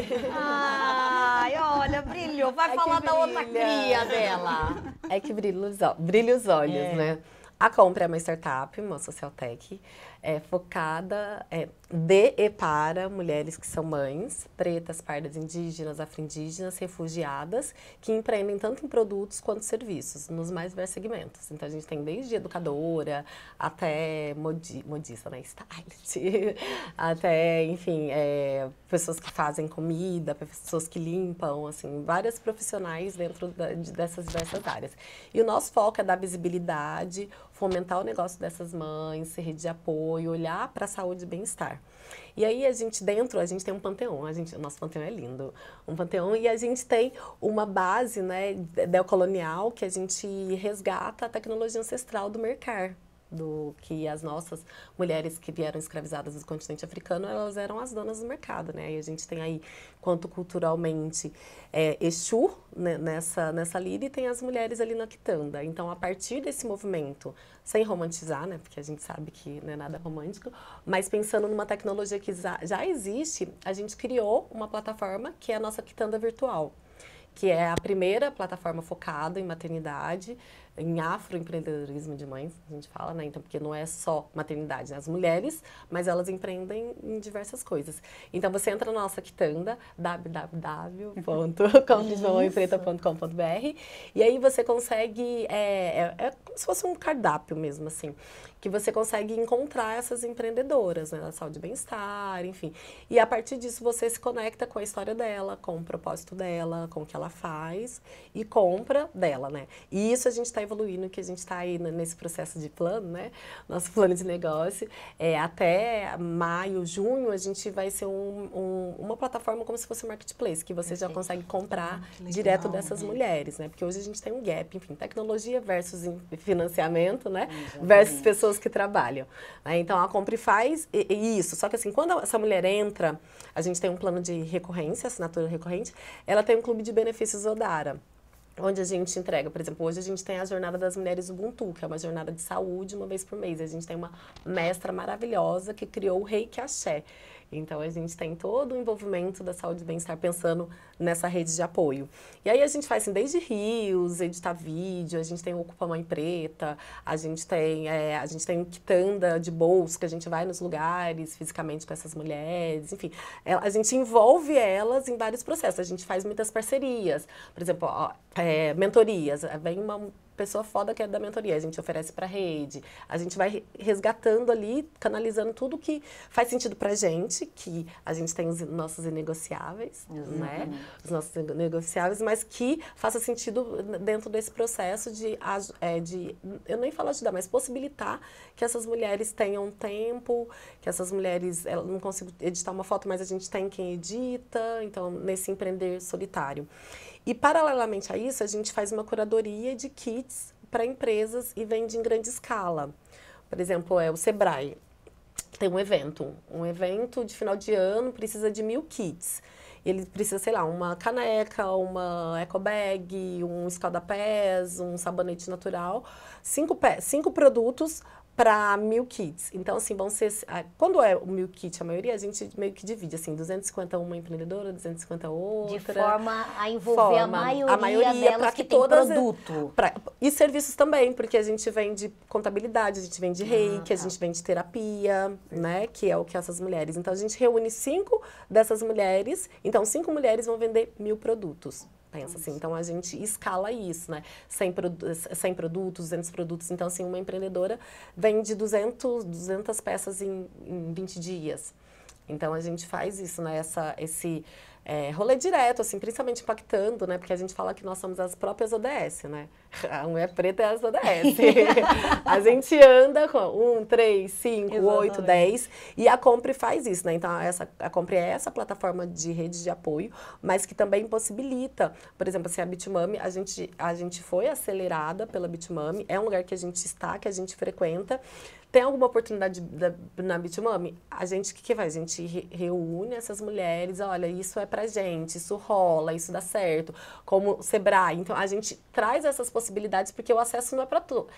Speaker 1: Ai, olha, brilhou. Vai é falar da outra cria dela.
Speaker 2: É que brilha os, brilha os olhos, é. né? A Compre é uma startup, uma social tech, é, focada é, de e para mulheres que são mães, pretas, pardas, indígenas, afro-indígenas, refugiadas, que empreendem tanto em produtos quanto serviços, nos mais diversos segmentos. Então, a gente tem desde educadora até modi modista, né? Stylist, até, enfim, é, pessoas que fazem comida, pessoas que limpam, assim, várias profissionais dentro da, de, dessas diversas áreas. E o nosso foco é dar visibilidade, fomentar o negócio dessas mães, ser rede de apoio, olhar para a saúde e bem-estar. E aí a gente dentro, a gente tem um panteão, a gente, o nosso panteão é lindo, um panteão, e a gente tem uma base, né, neocolonial, que a gente resgata a tecnologia ancestral do mercar. Do que as nossas mulheres que vieram escravizadas do continente africano, elas eram as donas do mercado, né? E a gente tem aí, quanto culturalmente, é, Exu, né, nessa, nessa lida, e tem as mulheres ali na quitanda. Então, a partir desse movimento, sem romantizar, né? Porque a gente sabe que não é nada romântico, mas pensando numa tecnologia que já, já existe, a gente criou uma plataforma que é a nossa quitanda virtual, que é a primeira plataforma focada em maternidade, em afroempreendedorismo de mães, a gente fala, né? Então, porque não é só maternidade, né? As mulheres, mas elas empreendem em diversas coisas. Então, você entra na nossa quitanda, w w w ponto compre de uma mãe preta ponto com ponto b r, e aí você consegue, é, é, é como se fosse um cardápio mesmo, assim, que você consegue encontrar essas empreendedoras, né? Da saúde e bem-estar, enfim. E a partir disso, você se conecta com a história dela, com o propósito dela, com o que ela faz, e compra dela, né? E isso a gente está evoluindo, que a gente está aí nesse processo de plano, né? Nosso plano de negócio. É, até maio, junho, a gente vai ser um, um, uma plataforma como se fosse um marketplace, que você já consegue comprar ah, direto dessas né? mulheres, né? Porque hoje a gente tem um gap, enfim, tecnologia versus financiamento, né? Exatamente. Versus pessoas que trabalham. Então, a Compre faz isso. Só que assim, quando essa mulher entra, a gente tem um plano de recorrência, assinatura recorrente, ela tem um clube de benefícios Odara, onde a gente entrega, por exemplo, hoje a gente tem a Jornada das Mulheres Ubuntu, que é uma jornada de saúde uma vez por mês. A gente tem uma mestra maravilhosa que criou o Reiki Axé. Então, a gente tem todo o envolvimento da saúde e bem-estar pensando nessa rede de apoio. E aí, a gente faz assim, desde rios, editar vídeo, a gente tem o Ocupa Mãe Preta, a gente tem, é, a gente tem quitanda de bolsa, que a gente vai nos lugares fisicamente com essas mulheres, enfim. A gente envolve elas em vários processos, a gente faz muitas parcerias. Por exemplo, ó, é, mentorias, vem uma pessoa foda que é da mentoria, a gente oferece para a rede, a gente vai resgatando ali, canalizando tudo que faz sentido pra gente, que a gente tem os nossos inegociáveis, uhum. né? Os nossos negociáveis, mas que faça sentido dentro desse processo de, é, de, eu nem falo ajudar, mas possibilitar que essas mulheres tenham tempo, que essas mulheres, eu não consigo editar uma foto, mas a gente tem quem edita, então nesse empreender solitário. E, paralelamente a isso, a gente faz uma curadoria de kits para empresas e vende em grande escala. por exemplo, é o Sebrae. Tem um evento, um evento de final de ano precisa de mil kits. Ele precisa, sei lá, uma caneca, uma eco bag, um escaldapés, um sabonete natural, cinco, pé, cinco produtos para mil kits. Então, assim, vão ser... Quando é o mil kit, a maioria, a gente meio que divide, assim, duzentos e cinquenta uma empreendedora, duzentos e cinquenta outra.
Speaker 1: De forma a envolver
Speaker 2: forma,
Speaker 1: a maioria,
Speaker 2: a maioria
Speaker 1: delas que,
Speaker 2: que
Speaker 1: tem
Speaker 2: todas,
Speaker 1: produto.
Speaker 2: Pra, e serviços também, porque a gente vende contabilidade, a gente vende reiki, ah, tá. a gente vende terapia, né, que é o que essas mulheres. Então, a gente reúne cinco dessas mulheres, então, cinco mulheres vão vender mil produtos. Pensa assim, então a gente escala isso, né? cem, produ cem produtos, duzentos produtos. Então, assim, uma empreendedora vende duzentas, duzentas peças em, em vinte dias. Então, a gente faz isso, né? Essa, esse é, rolê direto, assim, principalmente impactando, né? Porque a gente fala que nós somos as próprias O D S, né? A mulher preta é as O D S. A gente anda com um, três, cinco, oito, dez. E a Compre faz isso, né? Então, essa, a Compre é essa plataforma de rede de apoio, mas que também possibilita. Por exemplo, assim, a Bitmami, a gente, a gente foi acelerada pela Bitmami. É um lugar que a gente está, que a gente frequenta. Tem alguma oportunidade da, na Bitmami? A gente, o que, que faz? A gente re, reúne essas mulheres, olha, isso é pra gente, isso rola, isso dá certo, como o Sebrae. Então, a gente traz essas possibilidades, porque o acesso não é para tudo.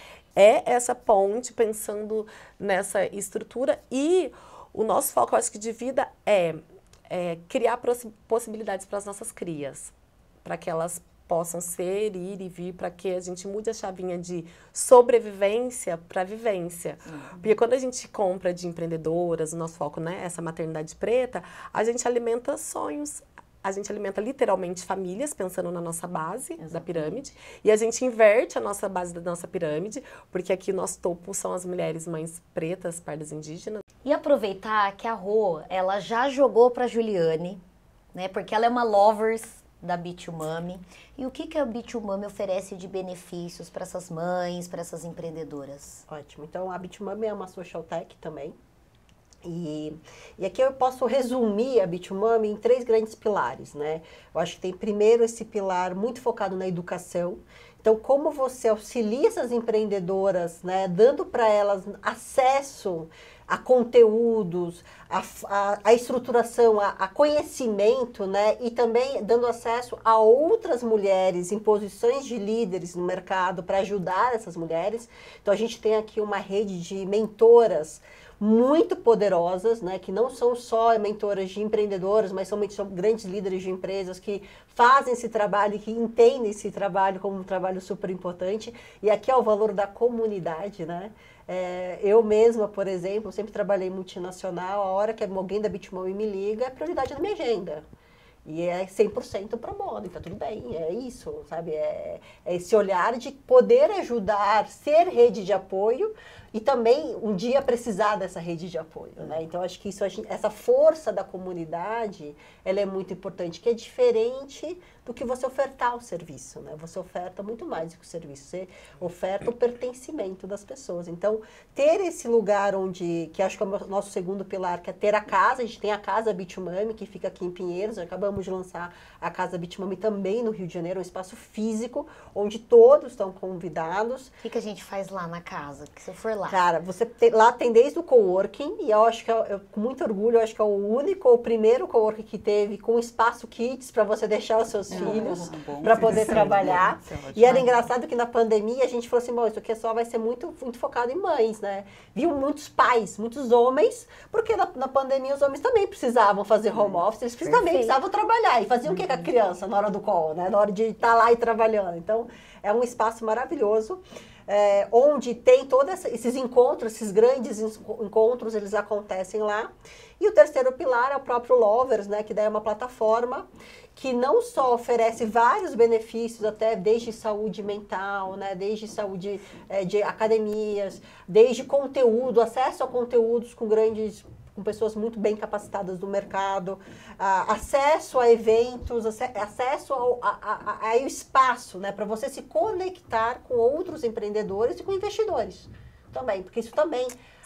Speaker 2: É essa ponte, pensando nessa estrutura, e o nosso foco, eu acho que de vida, é, é criar possibilidades para as nossas crias, para que elas possam ser, ir e vir, para que a gente mude a chavinha de sobrevivência para vivência. Uhum. Porque quando a gente compra de empreendedoras, o nosso foco, né, essa maternidade preta, a gente alimenta sonhos, a gente alimenta literalmente famílias, pensando na nossa base Exatamente. Da pirâmide, e a gente inverte a nossa base da nossa pirâmide, porque aqui o nosso topo são as mulheres mães pretas, pardas indígenas.
Speaker 1: E aproveitar que a Rô, ela já jogou para Juliane, né, porque ela é uma lovers da Bitmami. E o que, que a Bitmami oferece de benefícios para essas mães, para essas empreendedoras?
Speaker 4: Ótimo. Então, a Bitmami é uma social tech também. E, e aqui eu posso resumir a Bitmami em três grandes pilares, né? Eu acho que tem primeiro esse pilar muito focado na educação. Então, como você auxilia essas empreendedoras, né, dando para elas acesso a conteúdos, a, a, a estruturação, a, a conhecimento, né, e também dando acesso a outras mulheres em posições de líderes no mercado para ajudar essas mulheres. Então, a gente tem aqui uma rede de mentoras muito poderosas, né, que não são só mentoras de empreendedoras, mas são, são grandes líderes de empresas que fazem esse trabalho, que entendem esse trabalho como um trabalho super importante. E aqui é o valor da comunidade, né? É, eu mesma, por exemplo, sempre trabalhei multinacional, a hora que alguém da Bitmami me liga, é prioridade na minha agenda. E é cem por cento pro bono, então tudo bem, é isso, sabe? É, é esse olhar de poder ajudar, ser rede de apoio e também um dia precisar dessa rede de apoio, né? Então acho que isso, essa força da comunidade, ela é muito importante, que é diferente do que você ofertar o serviço, né? Você oferta muito mais do que o serviço, você oferta o pertencimento das pessoas. Então, ter esse lugar onde, que acho que é o nosso segundo pilar, que é ter a casa, a gente tem a Casa Bitmami, que fica aqui em Pinheiros, acabamos de lançar a Casa Bitmami também no Rio de Janeiro, um espaço físico, onde todos estão convidados.
Speaker 1: O que, que a gente faz lá na casa, que se eu for lá?
Speaker 4: Cara, você tem, lá tem desde o coworking, e eu acho que, eu, com muito orgulho, eu acho que é o único, o primeiro coworking que teve com espaço kids para você deixar os seus filhos para poder trabalhar. E era engraçado que na pandemia a gente falou assim, bom, isso aqui só vai ser muito, muito focado em mães, né? Viu muitos pais, muitos homens, porque na, na pandemia os homens também precisavam fazer home office, eles Perfeito. também precisavam trabalhar. E faziam o que com a criança na hora do call, né? Na hora de estar lá e trabalhando. Então, é um espaço maravilhoso. É, onde tem todos esses encontros, esses grandes encontros, eles acontecem lá. E o terceiro pilar é o próprio Lovers, né, que daí é uma plataforma que não só oferece vários benefícios, até desde saúde mental, né, desde saúde é, de academias, desde conteúdo, acesso a conteúdos com grandes... com pessoas muito bem capacitadas do mercado, uh, acesso a eventos, ac acesso ao, a, a, a espaço, né, para você se conectar com outros empreendedores e com investidores também, porque isso também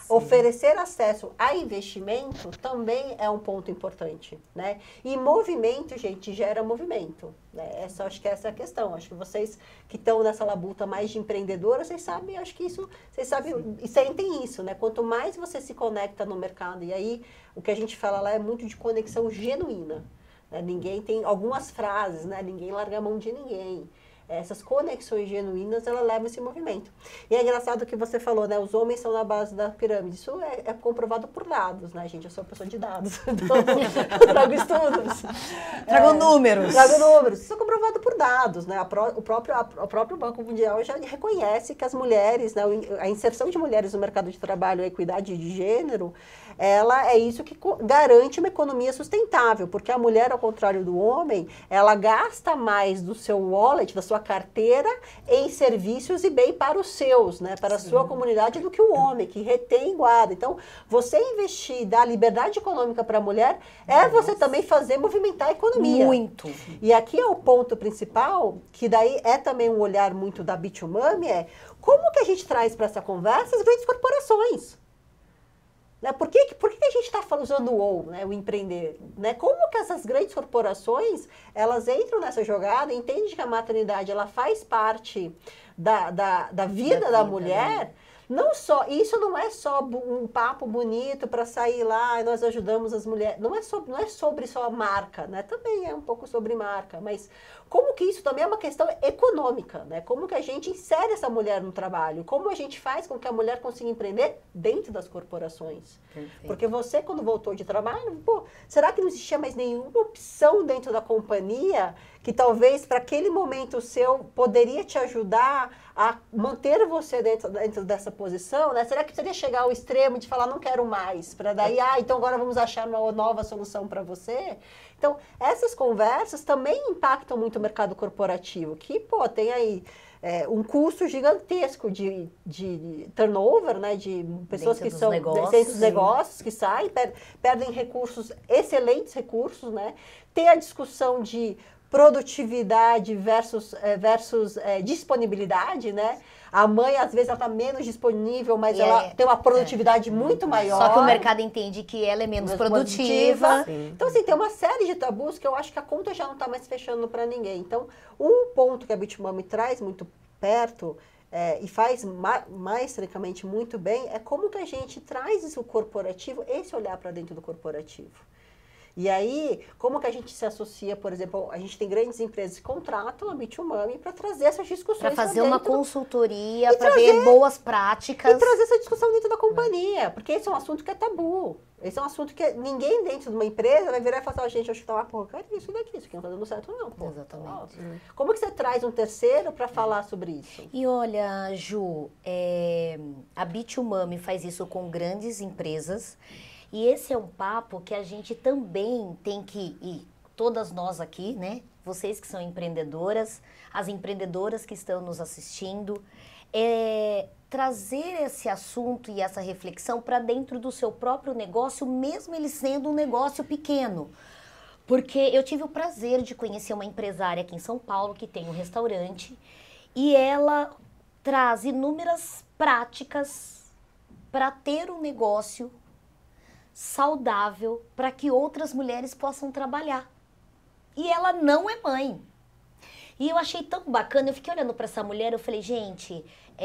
Speaker 4: Oferecer acesso a investimento também é um ponto importante, né? E movimento, gente, gera movimento, né? Essa, acho que essa é a questão. Acho que vocês que estão nessa labuta mais de empreendedora, vocês sabem, acho que isso, vocês sabem e sentem isso, né? Quanto mais você se conecta no mercado, e aí o que a gente fala lá é muito de conexão genuína, né? Ninguém tem algumas frases, né? Ninguém larga a mão de ninguém. Essas conexões genuínas, ela leva esse movimento. E é engraçado o que você falou, né? Os homens são na base da pirâmide. Isso é, é comprovado por dados, né, gente? Eu sou uma pessoa de dados. Então, eu trago estudos.
Speaker 1: Trago
Speaker 4: é,
Speaker 1: números.
Speaker 4: Trago números. Isso é comprovado por dados, né? A pró, o, próprio, a, o próprio Banco Mundial já reconhece que as mulheres, né, a inserção de mulheres no mercado de trabalho, a equidade de gênero, ela é isso que garante uma economia sustentável, porque a mulher, ao contrário do homem, ela gasta mais do seu wallet, da sua carteira, em serviços e bem para os seus, né, para Sim. a sua comunidade, do que o homem, que retém e guarda. Então, você investir, dar liberdade econômica para a mulher, é Nossa. Você também fazer movimentar a economia.
Speaker 1: Muito.
Speaker 4: E aqui é o ponto principal, que daí é também um olhar muito da B dois Mami, é como que a gente traz para essa conversa as grandes corporações? Né? Por, que, por que a gente está usando o ou, né, o empreender? Né? Como que essas grandes corporações, elas entram nessa jogada, entendem que a maternidade ela faz parte da, da, da vida da, da vida, mulher, né? Não só, isso não é só um papo bonito para sair lá e nós ajudamos as mulheres, não é, sobre, não é sobre só a marca, né? Também é um pouco sobre marca, mas como que isso também é uma questão econômica, né? Como que a gente insere essa mulher no trabalho, como a gente faz com que a mulher consiga empreender dentro das corporações. Perfeito. Porque você, quando voltou de trabalho, pô, será que não existia mais nenhuma opção dentro da companhia que talvez para aquele momento seu poderia te ajudar a manter você dentro, dentro dessa posição, né? Será que poderia chegar ao extremo de falar, não quero mais, para daí, ah, então agora vamos achar uma nova solução para você? Então, essas conversas também impactam muito o mercado corporativo, que, pô, tem aí é, um custo gigantesco de, de turnover, né? De pessoas dentro que são
Speaker 1: negócios,
Speaker 4: dentro dos negócios que saem, per, perdem recursos, excelentes recursos, né? Tem a discussão de produtividade versus, versus é, disponibilidade, né? A mãe, às vezes, ela está menos disponível, mas é, ela tem uma produtividade é, muito maior.
Speaker 1: Só que o mercado entende que ela é menos produtiva.
Speaker 4: produtiva. Então, assim, tem uma série de tabus que eu acho que a conta já não está mais fechando para ninguém. Então, um ponto que a B dois Mami traz muito perto é, e faz ma mais, francamente, muito bem, é como que a gente traz isso corporativo, esse olhar para dentro do corporativo. E aí, como que a gente se associa, por exemplo, a gente tem grandes empresas que contratam a B dois Mami para trazer essas discussões.
Speaker 1: Para fazer uma consultoria, para ver boas práticas.
Speaker 4: E trazer essa discussão dentro da companhia, porque esse é um assunto que é tabu. Esse é um assunto que ninguém dentro de uma empresa vai virar e falar assim, gente, eu acho que tá uma porcaria isso daqui, isso aqui não tá dando certo não, pô.
Speaker 1: Exatamente.
Speaker 4: Como que você traz um terceiro para falar sobre isso?
Speaker 1: E olha, Ju, é, a B dois Mami faz isso com grandes empresas. E esse é um papo que a gente também tem que, e todas nós aqui, né? Vocês que são empreendedoras, as empreendedoras que estão nos assistindo, é, trazer esse assunto e essa reflexão para dentro do seu próprio negócio, mesmo ele sendo um negócio pequeno. Porque eu tive o prazer de conhecer uma empresária aqui em São Paulo que tem um restaurante e ela traz inúmeras práticas para ter um negócio saudável para que outras mulheres possam trabalhar. E ela não é mãe. E eu achei tão bacana, eu fiquei olhando para essa mulher, eu falei, gente,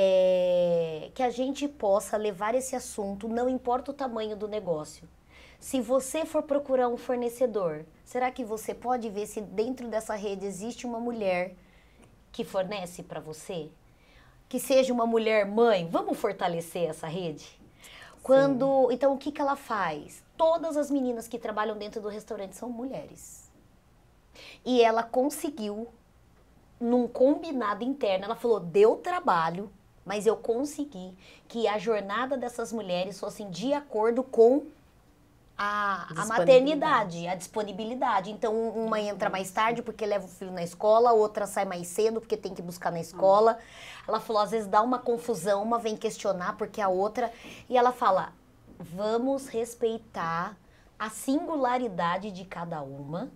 Speaker 1: é, que a gente possa levar esse assunto, não importa o tamanho do negócio. Se você for procurar um fornecedor, será que você pode ver se dentro dessa rede existe uma mulher que fornece para você? Que seja uma mulher mãe, vamos fortalecer essa rede? Quando, então, o que que ela faz? Todas as meninas que trabalham dentro do restaurante são mulheres. E ela conseguiu, num combinado interno, ela falou, deu trabalho, mas eu consegui que a jornada dessas mulheres fosse de acordo com a, a maternidade, a disponibilidade. Então, uma entra mais tarde porque leva o filho na escola, a outra sai mais cedo porque tem que buscar na escola. Ela falou, às vezes dá uma confusão, uma vem questionar porque a outra... E ela fala, vamos respeitar a singularidade de cada uma,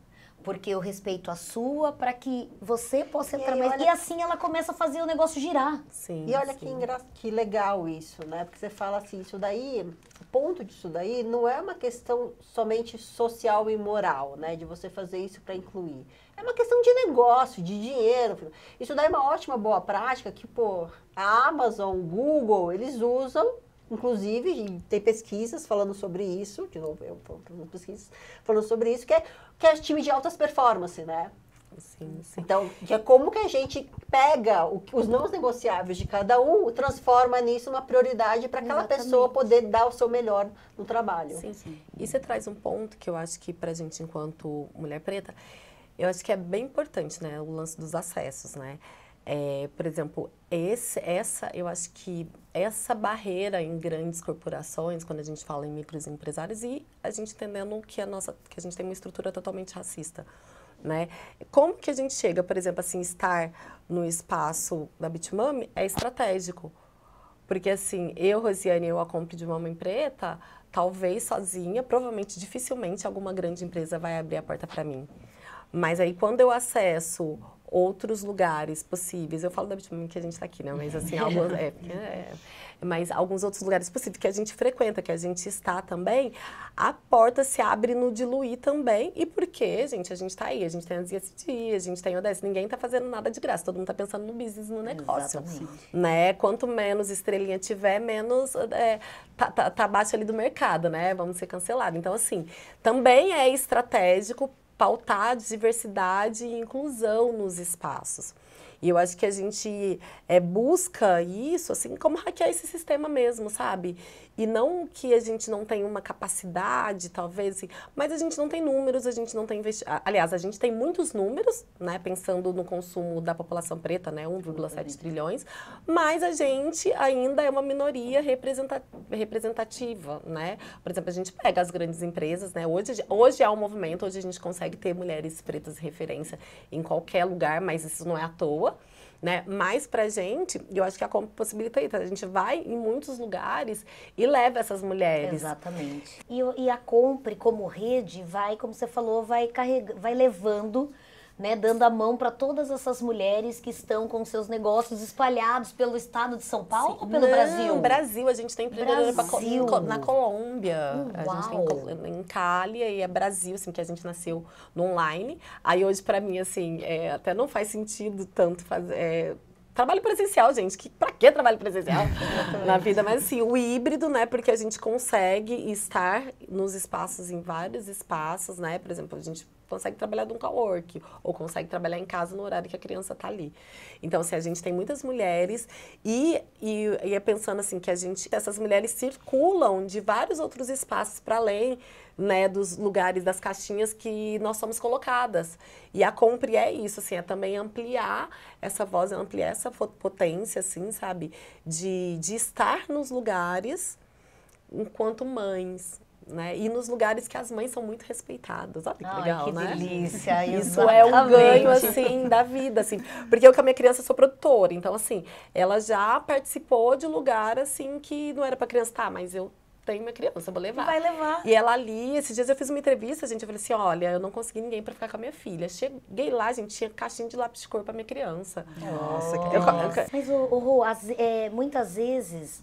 Speaker 1: porque eu respeito a sua, para que você possa
Speaker 4: E
Speaker 1: entrar
Speaker 4: aí,
Speaker 1: mais.
Speaker 4: olha-
Speaker 1: E assim ela começa a fazer o negócio girar.
Speaker 2: Sim,
Speaker 4: E olha
Speaker 2: sim.
Speaker 4: que, engra... que legal isso, né? Porque você fala assim, isso daí, o ponto disso daí não é uma questão somente social e moral, né? De você fazer isso para incluir. É uma questão de negócio, de dinheiro. Isso daí é uma ótima, boa prática que, pô, a Amazon, o Google, eles usam, inclusive, e tem pesquisas falando sobre isso, de novo, eu estou fazendo pesquisas, falando sobre isso, que é, que é time de altas performance, né?
Speaker 2: Sim, sim.
Speaker 4: Então, que é como que a gente pega o, os não negociáveis de cada um, transforma nisso uma prioridade para aquela
Speaker 1: Exatamente.
Speaker 4: pessoa poder dar o seu melhor no trabalho.
Speaker 2: Sim, sim. E você traz um ponto que eu acho que pra gente, enquanto mulher preta, eu acho que é bem importante, né? O lance dos acessos, né? É, por exemplo, esse, essa, eu acho que essa barreira em grandes corporações, quando a gente fala em microempresários, e a gente entendendo que a nossa, que a gente tem uma estrutura totalmente racista, né? Como que a gente chega, por exemplo, assim, estar no espaço da Bitmami é estratégico. Porque assim, eu, Rosiane, eu a compre de uma mãe preta, talvez sozinha, provavelmente, dificilmente alguma grande empresa vai abrir a porta para mim. Mas aí quando eu acesso outros lugares possíveis, eu falo da Bitmami que a gente está aqui, né? Mas assim, alguns, é, é, mas alguns outros lugares possíveis que a gente frequenta, que a gente está também, a porta se abre no diluir também. E por quê, gente? A gente está aí, a gente tem as I S D, a gente tem o Odessa, ninguém está fazendo nada de graça, todo mundo está pensando no business, no negócio.
Speaker 1: Exatamente.
Speaker 2: Né? Quanto menos estrelinha tiver, menos é, tá, tá, tá abaixo ali do mercado, né? Vamos ser cancelados. Então, assim, também é estratégico pautar diversidade e inclusão nos espaços. E eu acho que a gente é, busca isso, assim, como hackear esse sistema mesmo, sabe? E não que a gente não tenha uma capacidade, talvez, assim, mas a gente não tem números, a gente não tem investimento. Aliás, a gente tem muitos números, né? Pensando no consumo da população preta, né? um vírgula sete trilhões, mas a gente ainda é uma minoria representa- representativa, né? Por exemplo, a gente pega as grandes empresas, né? Hoje, hoje há um movimento, hoje a gente consegue ter mulheres pretas referência em qualquer lugar, mas isso não é à toa. Né? Mas pra gente, eu acho que a Compre possibilita isso. A gente vai em muitos lugares e leva essas mulheres.
Speaker 1: Exatamente. E, o- e a Compre, como rede, vai, como você falou, vai, carrega, vai levando, né, dando a mão para todas essas mulheres que estão com seus negócios espalhados pelo estado de São Paulo ou pelo
Speaker 2: Não,
Speaker 1: Brasil?
Speaker 2: Brasil, a gente tem empreendedora pra Co-
Speaker 1: Brasil.
Speaker 2: Co- na Colômbia, a gente tem em
Speaker 1: Uau.
Speaker 2: Col- em Cali, e é Brasil, assim, que a gente nasceu no online. Aí hoje, pra mim, assim, é, até não faz sentido tanto fazer... é, trabalho presencial, gente, que, pra que trabalho presencial na vida? Mas assim, o híbrido, né, porque a gente consegue estar nos espaços, em vários espaços, né, por exemplo, a gente consegue trabalhar de um cowork, ou consegue trabalhar em casa no horário que a criança está ali. Então, assim, a gente tem muitas mulheres e, e, e é pensando assim, que a gente, essas mulheres circulam de vários outros espaços para além, né, dos lugares, das caixinhas que nós somos colocadas. E a Compre é isso, assim, é também ampliar essa voz, ampliar essa potência, assim, sabe, de, de estar nos lugares enquanto mães, né? E nos lugares que as mães são muito respeitadas. Olha que
Speaker 1: Ai,
Speaker 2: legal,
Speaker 1: que
Speaker 2: né?
Speaker 1: delícia.
Speaker 2: Isso é um
Speaker 1: exatamente.
Speaker 2: ganho, assim, da vida, assim. Porque eu com a minha criança sou produtora, então, assim, ela já participou de lugar, assim, que não era pra criança, tá, mas eu tenho minha criança, eu vou levar.
Speaker 1: Vai levar.
Speaker 2: E ela ali, esses dias eu fiz uma entrevista, gente, eu falei assim, olha, eu não consegui ninguém pra ficar com a minha filha. Cheguei lá, gente, tinha caixinha de lápis de cor pra minha criança.
Speaker 5: Nossa, que
Speaker 2: Eu-
Speaker 5: delícia.
Speaker 2: eu-
Speaker 1: Mas, o, o, Rô, as- é, muitas vezes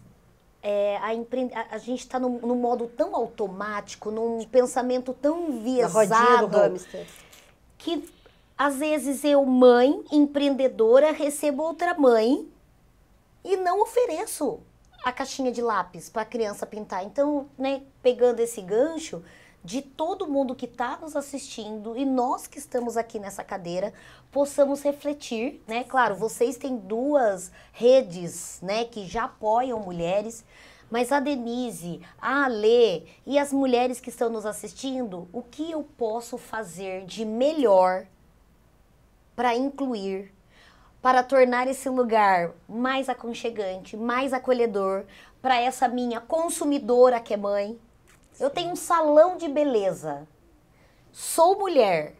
Speaker 1: é, a, empre... a, a gente está num, num modo tão automático, num pensamento tão
Speaker 4: Na rodinha do
Speaker 1: enviesado,
Speaker 4: hamster.
Speaker 1: que às vezes eu, mãe, empreendedora, recebo outra mãe e não ofereço a caixinha de lápis para a criança pintar. Então, né, pegando esse gancho de todo mundo que está nos assistindo e nós que estamos aqui nessa cadeira, possamos refletir, né? Claro, vocês têm duas redes, né, que já apoiam mulheres, mas a Denise, a Alê e as mulheres que estão nos assistindo, o que eu posso fazer de melhor para incluir, para tornar esse lugar mais aconchegante, mais acolhedor para essa minha consumidora que é mãe? Eu tenho um salão de beleza, sou mulher.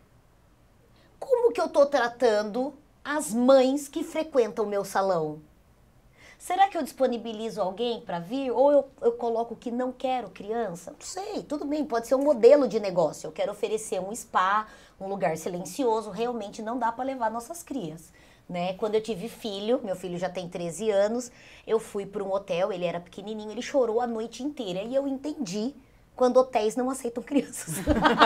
Speaker 1: Como que eu tô tratando as mães que frequentam o meu salão? Será que eu disponibilizo alguém para vir? Ou eu, eu coloco que não quero criança? Não sei, tudo bem, pode ser um modelo de negócio. Eu quero oferecer um spa, um lugar silencioso, realmente não dá para levar nossas crias. Né? Quando eu tive filho, meu filho já tem treze anos, eu fui para um hotel, ele era pequenininho, ele chorou a noite inteira. E eu entendi quando hotéis não aceitam crianças.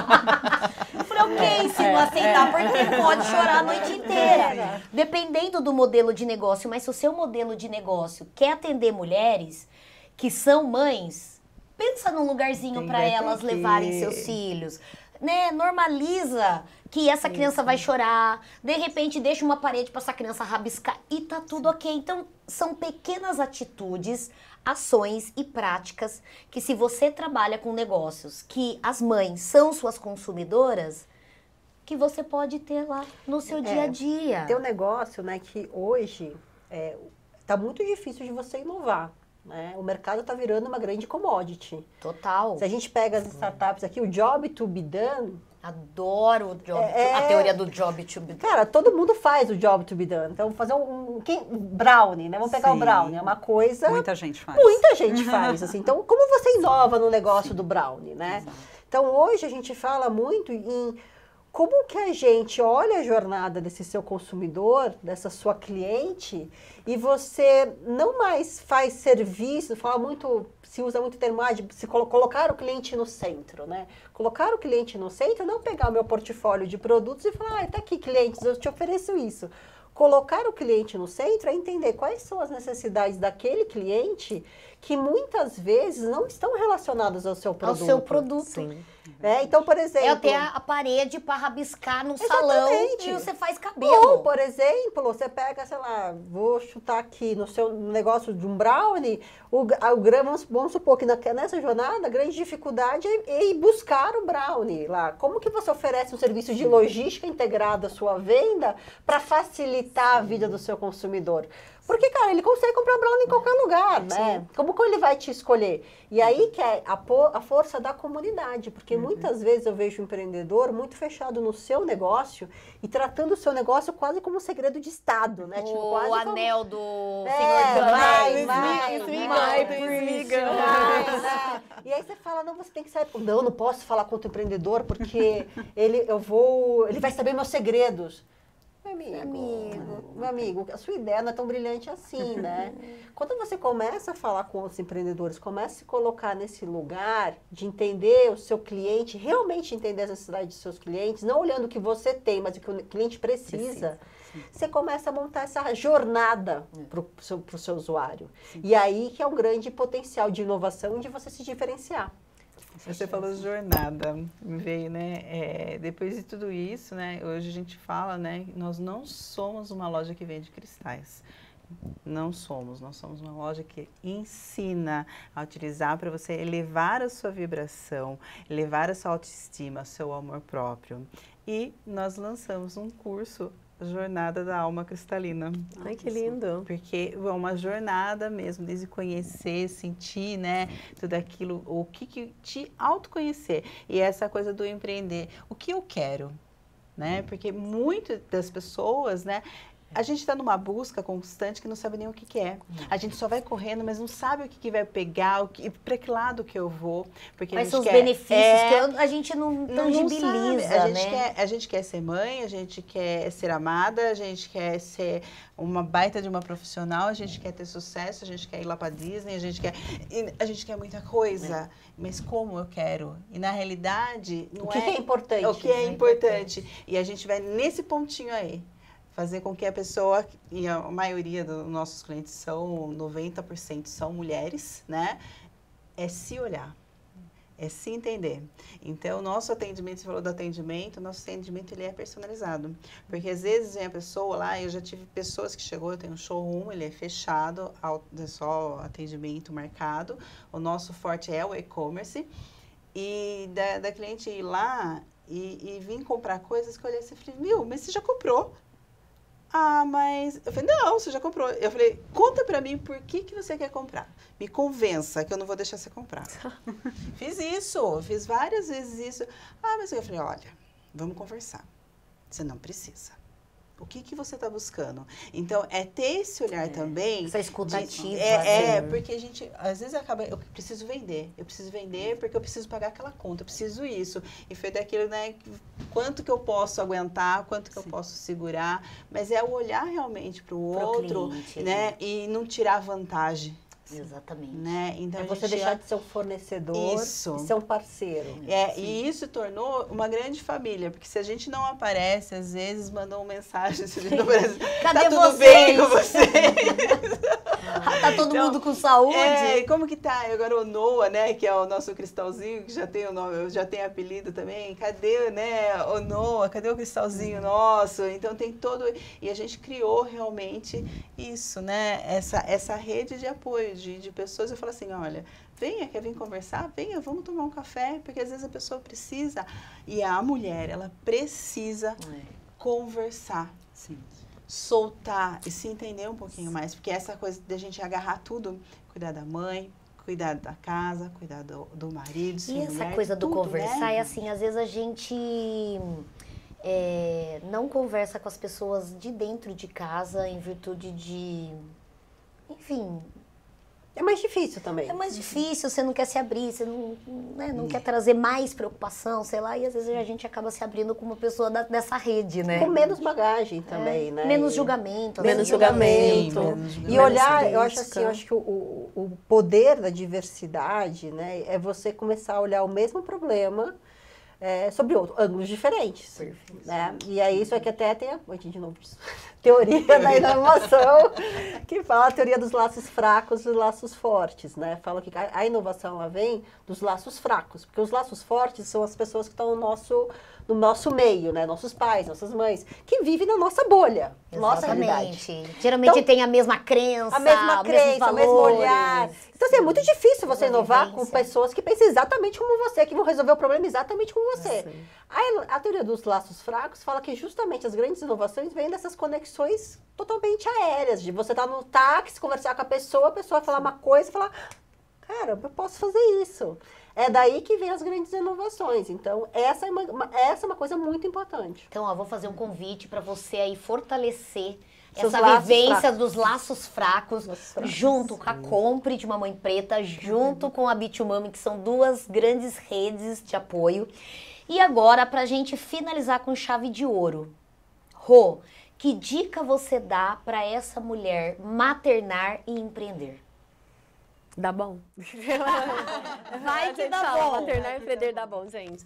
Speaker 1: Eu falei, ok, se não aceitar, porque pode chorar a noite inteira. Dependendo do modelo de negócio, mas se o seu modelo de negócio quer atender mulheres que são mães, pensa num lugarzinho para elas levarem seus filhos. Né, normaliza que essa criança vai chorar, de repente deixa uma parede para essa criança rabiscar e tá tudo ok. Então, são pequenas atitudes, ações e práticas que, se você trabalha com negócios que as mães são suas consumidoras, que você pode ter lá no seu é, dia a dia.
Speaker 4: Tem um negócio, né, que hoje é, tá muito difícil de você inovar. Né? O mercado está virando uma grande commodity.
Speaker 1: Total.
Speaker 4: Se a gente pega as startups aqui, o job to be done...
Speaker 1: Adoro o job é, to, a teoria do job to be done.
Speaker 4: Cara, todo mundo faz o job to be done. Então, fazer um, quem, brownie, né? Vamos pegar Sim. o brownie. É uma coisa...
Speaker 5: Muita gente faz.
Speaker 4: Muita gente faz, assim. Então, como você inova no negócio Sim. do brownie, né? Exato. Então, hoje a gente fala muito em... Como que a gente olha a jornada desse seu consumidor, dessa sua cliente, e você não mais faz serviço, fala muito, se usa muito o termo de se colo colocar o cliente no centro, né? Colocar o cliente no centro, não pegar o meu portfólio de produtos e falar, ah, tá aqui clientes, eu te ofereço isso. Colocar o cliente no centro é entender quais são as necessidades daquele cliente que muitas vezes não estão relacionadas ao seu produto.
Speaker 1: Ao seu produto.
Speaker 2: Sim.
Speaker 4: É, então, por exemplo...
Speaker 1: É ter a, a parede para rabiscar no salão e você faz cabelo.
Speaker 4: Ou, por exemplo, você pega, sei lá, vou chutar aqui no seu negócio de um brownie, o, o grama, vamos supor que na, nessa jornada a grande dificuldade é ir buscar o brownie lá. Como que você oferece um serviço de logística integrada à sua venda para facilitar a vida do seu consumidor? Porque, cara, ele consegue comprar brownie em qualquer lugar, né? Sim. Como que ele vai te escolher? E aí que é a, a força da comunidade, porque uhum. muitas vezes eu vejo um empreendedor muito fechado no seu negócio e tratando o seu negócio quase como um segredo de Estado, né?
Speaker 1: O
Speaker 4: tipo, quase
Speaker 1: anel
Speaker 4: como...
Speaker 1: do
Speaker 4: é,
Speaker 1: senhor
Speaker 4: vai, vai, vai, E aí você fala, não, você tem que saber. Não, não posso falar contra o empreendedor porque ele, eu vou, ele vai saber meus segredos. Meu amigo, amigo, meu amigo, a sua ideia não é tão brilhante assim, né? Quando você começa a falar com outros empreendedores, começa a se colocar nesse lugar de entender o seu cliente, realmente entender as necessidades dos seus clientes, não olhando o que você tem, mas o que o cliente precisa, precisa. Você começa a montar essa jornada para o seu, pro seu usuário. Sim. E aí que é um grande potencial de inovação de você se diferenciar.
Speaker 3: Você falou jornada, me veio, né? É, depois de tudo isso, né? Hoje a gente fala, né? Nós não somos uma loja que vende cristais. Não somos. Nós somos uma loja que ensina a utilizar para você elevar a sua vibração, elevar a sua autoestima, seu amor próprio. E nós lançamos um curso, Jornada da Alma Cristalina.
Speaker 2: Ai, que lindo!
Speaker 3: Porque é uma jornada mesmo, desde conhecer, sentir, né, tudo aquilo, o que, que te autoconhecer. E essa coisa do empreender, o que eu quero, né? Porque muitas das pessoas, né, a gente está numa busca constante que não sabe nem o que, que é. A gente só vai correndo, mas não sabe o que, que vai pegar, o que, para que lado que eu vou. Porque
Speaker 1: Quais
Speaker 3: a gente
Speaker 1: são os
Speaker 3: quer,
Speaker 1: benefícios
Speaker 3: é,
Speaker 1: que eu, a gente não tangibiliza,
Speaker 3: não, não sabe. A gente,
Speaker 1: né?
Speaker 3: quer, a gente quer ser mãe, a gente quer ser amada, a gente quer ser uma baita de uma profissional, a gente quer ter sucesso, a gente quer ir lá para Disney, a gente quer, a gente quer muita coisa. É. Mas como eu quero? E na realidade, não
Speaker 4: o que
Speaker 3: é,
Speaker 4: que é importante.
Speaker 3: O que é importante. E a gente vai nesse pontinho aí. Fazer com que a pessoa, e a maioria dos nossos clientes são, noventa por cento são mulheres, né? É se olhar, é se entender. Então, o nosso atendimento, você falou do atendimento, o nosso atendimento ele é personalizado. Porque às vezes vem a pessoa lá, eu já tive pessoas que chegou, eu tenho um showroom, ele é fechado, é só atendimento marcado. O nosso forte é o e-commerce. E da, da cliente ir lá e, e vir comprar coisas que eu olhei assim e falei, meu, mas você já comprou? Ah, mas... Eu falei, não, você já comprou. Eu falei, conta pra mim por que, que você quer comprar. Me convença que eu não vou deixar você comprar. Fiz isso, fiz várias vezes isso. Ah, mas eu falei, olha, vamos conversar. Você não precisa. O que, que você está buscando? Então, é ter esse olhar é. também.
Speaker 1: Essa escutativa.
Speaker 3: De, é, é, porque a gente, às vezes, acaba... Eu preciso vender. Eu preciso vender porque eu preciso pagar aquela conta. Eu preciso isso. E foi daquilo, né? Quanto que eu posso aguentar, quanto que Sim. eu posso segurar. Mas é o olhar realmente para o outro, cliente, né? E não tirar vantagem.
Speaker 1: Exatamente.
Speaker 3: Né? Então,
Speaker 4: é
Speaker 3: a
Speaker 4: você
Speaker 3: gente
Speaker 4: deixar
Speaker 3: já...
Speaker 4: de ser um fornecedor
Speaker 3: isso.
Speaker 4: e ser um parceiro.
Speaker 3: É, Sim. e isso tornou uma grande família, porque se a gente não aparece, às vezes mandam mensagem, se a gente não aparece,
Speaker 1: cadê
Speaker 3: tá tudo
Speaker 1: vocês?
Speaker 3: bem com vocês?
Speaker 1: Tá todo então, mundo com saúde?
Speaker 3: É, e como que tá? Agora o Noah, né, que é o nosso cristalzinho, que já tem o nome, já tem apelido também, cadê, né, o Noah, cadê o cristalzinho nosso? Então tem todo, e a gente criou realmente isso, né, essa, essa rede de apoio, de, de pessoas. Eu falo assim, olha, venha, quer vir conversar? Venha, vamos tomar um café, porque às vezes a pessoa precisa, e a mulher, ela precisa é. conversar.
Speaker 5: Sim.
Speaker 3: Soltar e se entender um pouquinho mais, porque essa coisa de a gente agarrar tudo, cuidar da mãe, cuidar da casa, cuidar do, do marido,
Speaker 1: e essa
Speaker 3: mulher,
Speaker 1: coisa do
Speaker 3: tudo,
Speaker 1: conversar
Speaker 3: né?
Speaker 1: é assim, às vezes a gente é, não conversa com as pessoas de dentro de casa em virtude de, enfim...
Speaker 4: É mais difícil também.
Speaker 1: É mais difícil, você não quer se abrir, você não, né, não hum. quer trazer mais preocupação, sei lá, e às vezes a gente acaba se abrindo com uma pessoa da, dessa rede, né?
Speaker 4: Com menos bagagem também,
Speaker 1: é,
Speaker 4: né?
Speaker 1: Menos julgamento.
Speaker 4: Menos julgamento.
Speaker 1: julgamento.
Speaker 4: Menos julgamento. E olhar, eu acho assim, eu acho que o, o poder da diversidade, né, é você começar a olhar o mesmo problema É, sobre outro, ângulos diferentes. Perfeito. Né? E aí isso aqui até tem a, de novo, teoria da inovação, que fala a teoria dos laços fracos e dos laços fortes. Né? Fala que a, a inovação ela vem dos laços fracos, porque os laços fortes são as pessoas que estão no nosso, no nosso meio, né? Nossos pais, nossas mães, que vivem na nossa bolha, nossa realidade.
Speaker 1: Geralmente
Speaker 4: então,
Speaker 1: tem a mesma crença,
Speaker 4: a mesma crença, o mesmo olhar. Então, assim, é muito difícil você inovar com pessoas que pensam exatamente como você, que vão resolver o problema exatamente como você. A, a teoria dos laços fracos fala que justamente as grandes inovações vêm dessas conexões totalmente aéreas, de você estar no táxi, conversar com a pessoa, a pessoa falar uma coisa e falar, cara, eu posso fazer isso. É daí que vem as grandes inovações. Então, essa é uma, uma, essa é uma coisa muito importante.
Speaker 1: Então, ó, vou fazer um convite para você aí fortalecer
Speaker 4: Seus
Speaker 1: essa vivência
Speaker 4: fracos.
Speaker 1: dos laços fracos, fracos, junto com a Compre de Mamãe Preta, junto uhum. com a Bitumami, que são duas grandes redes de apoio. E agora, pra gente finalizar com chave de ouro. Rô, que dica você dá para essa mulher maternar e empreender?
Speaker 2: Dá bom.
Speaker 1: Vai que dá
Speaker 2: fala,
Speaker 1: bom.
Speaker 2: Maternar e empreender dá bom, gente.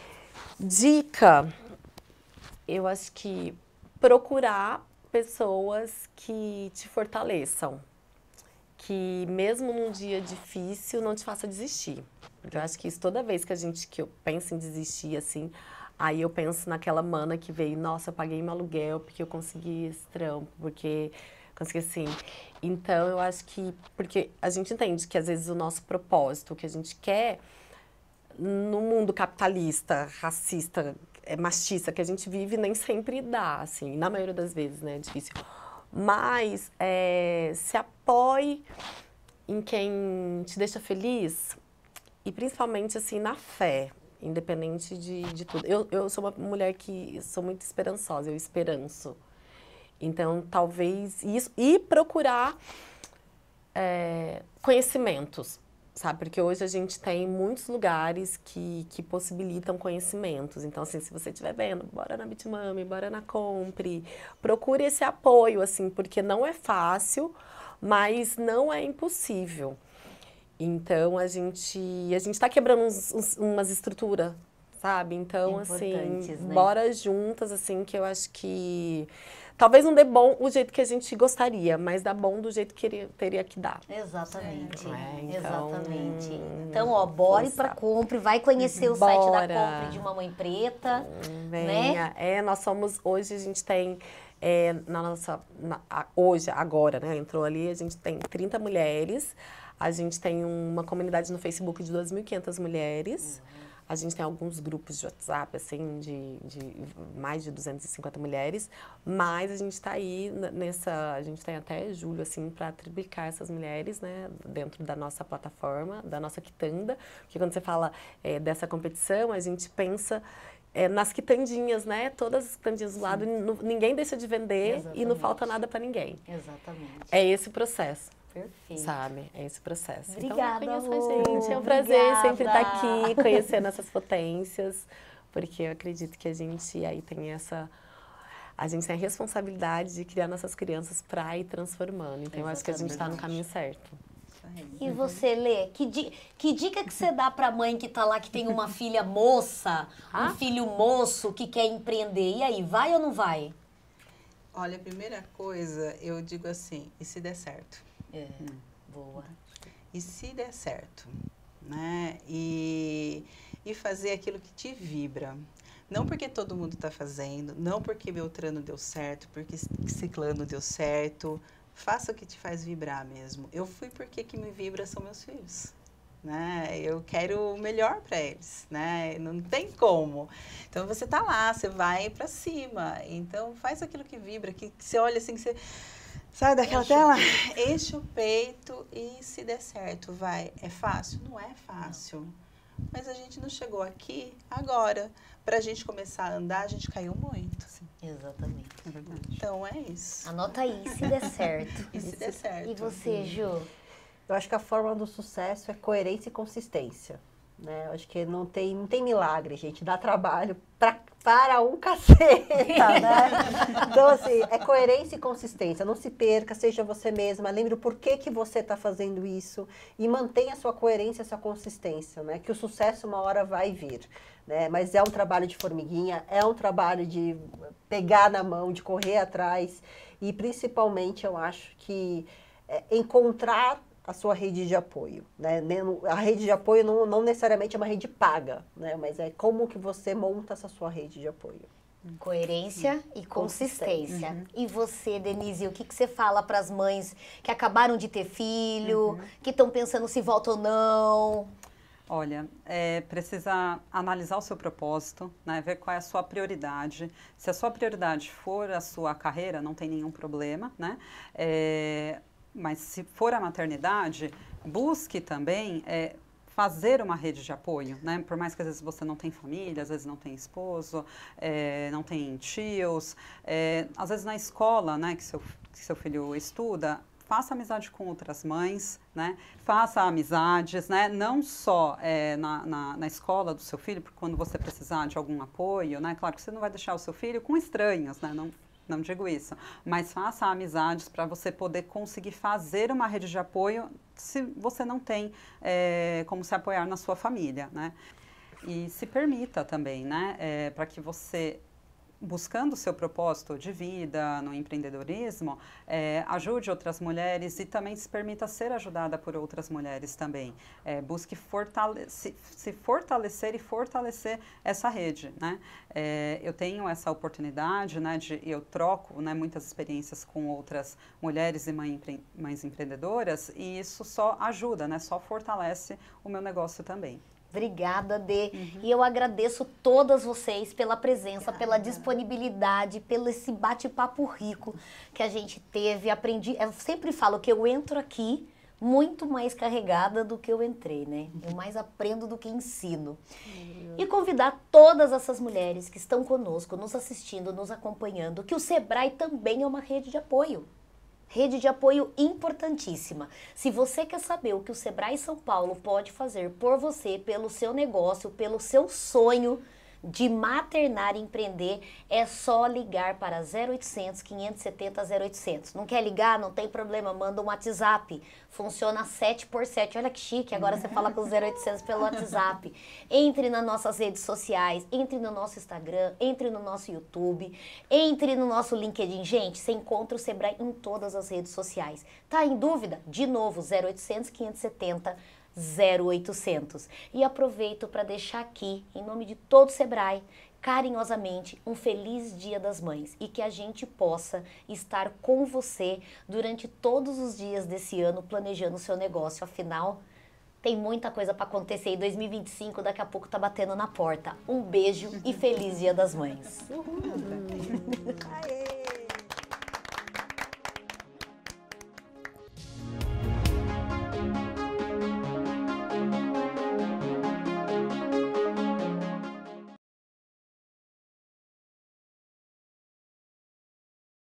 Speaker 2: Dica, eu acho que procurar pessoas que te fortaleçam, que mesmo num dia difícil não te faça desistir. Eu acho que isso toda vez que a gente que eu penso em desistir assim, aí eu penso naquela mana que veio, nossa, eu paguei meu aluguel porque eu consegui esse trampo, porque consegui assim. Então eu acho que porque a gente entende que às vezes o nosso propósito, o que a gente quer no mundo capitalista, racista, é, machista que a gente vive, nem sempre dá, assim, na maioria das vezes, né, é difícil. Mas é, se apoie em quem te deixa feliz e principalmente, assim, na fé, independente de, de tudo. Eu, eu sou uma mulher que sou muito esperançosa, eu esperanço. Então, talvez isso, e procurar é, conhecimentos. Sabe, porque hoje a gente tem muitos lugares que, que possibilitam conhecimentos. Então, assim, se você estiver vendo, bora na Bitumami, bora na Compre, procure esse apoio, assim, porque não é fácil, mas não é impossível. Então, a gente a gente está quebrando uns, uns, umas estruturas, sabe? Então, assim, né? Bora juntas, assim, que eu acho que... Talvez não dê bom o jeito que a gente gostaria, mas dá bom do jeito que teria, teria que dar.
Speaker 1: Exatamente.
Speaker 2: É, então,
Speaker 1: exatamente. Então, ó, bora ir pra Compre, vai conhecer o bora. site da Compre de Mamãe Preta.
Speaker 2: Venha.
Speaker 1: Né?
Speaker 2: É, nós somos, hoje a gente tem, é, na nossa, na, hoje, agora, né, entrou ali, a gente tem trinta mulheres, a gente tem uma comunidade no Facebook de duas mil e quinhentas mulheres. Uhum. A gente tem alguns grupos de WhatsApp, assim, de, de mais de duzentas e cinquenta mulheres, mas a gente está aí nessa, a gente tem até julho, assim, para triplicar essas mulheres, né, dentro da nossa plataforma, da nossa quitanda, porque quando você fala é, dessa competição, a gente pensa é, nas quitandinhas, né? Todas as quitandinhas do lado, n- ninguém deixa de vender e não
Speaker 1: Exatamente.
Speaker 2: falta nada para ninguém.
Speaker 1: Exatamente.
Speaker 2: É esse o processo,
Speaker 1: Perfeito.
Speaker 2: sabe? É esse processo.
Speaker 1: Obrigada,
Speaker 2: então, conheça
Speaker 1: Rô.
Speaker 2: a gente. É um prazer
Speaker 1: Obrigada.
Speaker 2: sempre estar aqui, conhecendo essas potências, porque eu acredito que a gente aí tem essa... A gente tem a responsabilidade de criar nossas crianças para ir transformando. Então, eu acho que a gente está no caminho certo.
Speaker 1: E você, Lê, que, di que dica que você dá pra mãe que tá lá, que tem uma filha moça,
Speaker 2: Ah?
Speaker 1: um filho moço que quer empreender? E aí, vai ou não vai?
Speaker 3: Olha, a primeira coisa, eu digo assim, e se der certo?
Speaker 1: É, boa.
Speaker 3: E se der certo, né? E, e fazer aquilo que te vibra. Não porque todo mundo está fazendo, não porque Beltrano deu certo, porque Ciclano deu certo. Faça o que te faz vibrar mesmo. Eu fui porque que me vibra são meus filhos, né? Eu quero o melhor para eles, né? Não tem como. Então você tá lá, você vai para cima. Então faz aquilo que vibra, que, que você olha assim, que você sai daquela tela, enche o peito e se der certo, vai. É fácil? Não é fácil. Mas a gente não chegou aqui agora. Para a gente começar a andar, a gente caiu muito. Sim.
Speaker 1: Exatamente.
Speaker 5: É verdade.
Speaker 3: Então é isso.
Speaker 1: Anota aí, se der certo.
Speaker 3: E se der certo.
Speaker 1: E você, Ju?
Speaker 4: Eu acho que a fórmula do sucesso é coerência e consistência. Né? Eu acho que não tem, não tem milagre, gente. Dá trabalho pra, para um caceta, né? Então, assim, é coerência e consistência. Não se perca, seja você mesma. Lembre o porquê que você está fazendo isso. E mantenha a sua coerência, a sua consistência, né? Que o sucesso uma hora vai vir. Né? Mas é um trabalho de formiguinha, é um trabalho de pegar na mão, de correr atrás. E, principalmente, eu acho que é, encontrar a sua rede de apoio, né? A rede de apoio não, não necessariamente é uma rede paga, né? Mas é como que você monta essa sua rede de apoio.
Speaker 1: Coerência e consistência.
Speaker 4: Uhum.
Speaker 1: E você, Denise, o que, que você fala para as mães que acabaram de ter filho, uhum. que estão pensando se volta ou não?
Speaker 5: Olha, é, precisa analisar o seu propósito, né, ver qual é a sua prioridade. Se a sua prioridade for a sua carreira, não tem nenhum problema, né? É, mas se for a maternidade, busque também é, fazer uma rede de apoio, né? Por mais que às vezes você não tem família, às vezes não tem esposo, é, não tem tios, é, às vezes na escola, né, que seu, que seu filho estuda, faça amizade com outras mães, né? Faça amizades, né? Não só é, na, na, na escola do seu filho, porque quando você precisar de algum apoio, né? Claro que você não vai deixar o seu filho com estranhos, né? Não, não digo isso. Mas faça amizades para você poder conseguir fazer uma rede de apoio se você não tem é, como se apoiar na sua família, né? E se permita também, né? É, para que você... buscando o seu propósito de vida no empreendedorismo, é, ajude outras mulheres e também se permita ser ajudada por outras mulheres também. É, busque fortale se, se fortalecer e fortalecer essa rede, né? É, eu tenho essa oportunidade, né, de, eu troco, né, muitas experiências com outras mulheres e mãe, empre, mães empreendedoras e isso só ajuda, né, só fortalece o meu negócio também.
Speaker 1: Obrigada, Dê. Uhum. E eu agradeço todas vocês pela presença, Obrigada. Pela disponibilidade, pelo esse bate-papo rico que a gente teve. Aprendi, eu sempre falo que eu entro aqui muito mais carregada do que eu entrei, né? Eu mais aprendo do que ensino. Uhum. E convidar todas essas mulheres que estão conosco, nos assistindo, nos acompanhando, que o Sebrae também é uma rede de apoio. Rede de apoio importantíssima. Se você quer saber o que o Sebrae São Paulo pode fazer por você, pelo seu negócio, pelo seu sonho de maternar e empreender, é só ligar para zero oitocentos, quinhentos e setenta, zero oitocentos. Não quer ligar? Não tem problema, manda um WhatsApp. Funciona sete por sete. Olha que chique, agora você fala com o zero oitocentos pelo WhatsApp. Entre nas nossas redes sociais, entre no nosso Instagram, entre no nosso YouTube, entre no nosso LinkedIn. Gente, você encontra o Sebrae em todas as redes sociais. Tá em dúvida? De novo, zero oitocentos, quinhentos e setenta, zero oitocentos. E aproveito para deixar aqui, em nome de todo o Sebrae, carinhosamente, um feliz Dia das Mães e que a gente possa estar com você durante todos os dias desse ano planejando o seu negócio. Afinal, tem muita coisa para acontecer e dois mil e vinte e cinco daqui a pouco tá batendo na porta. Um beijo e feliz Dia das Mães.
Speaker 4: Uhul. Aê.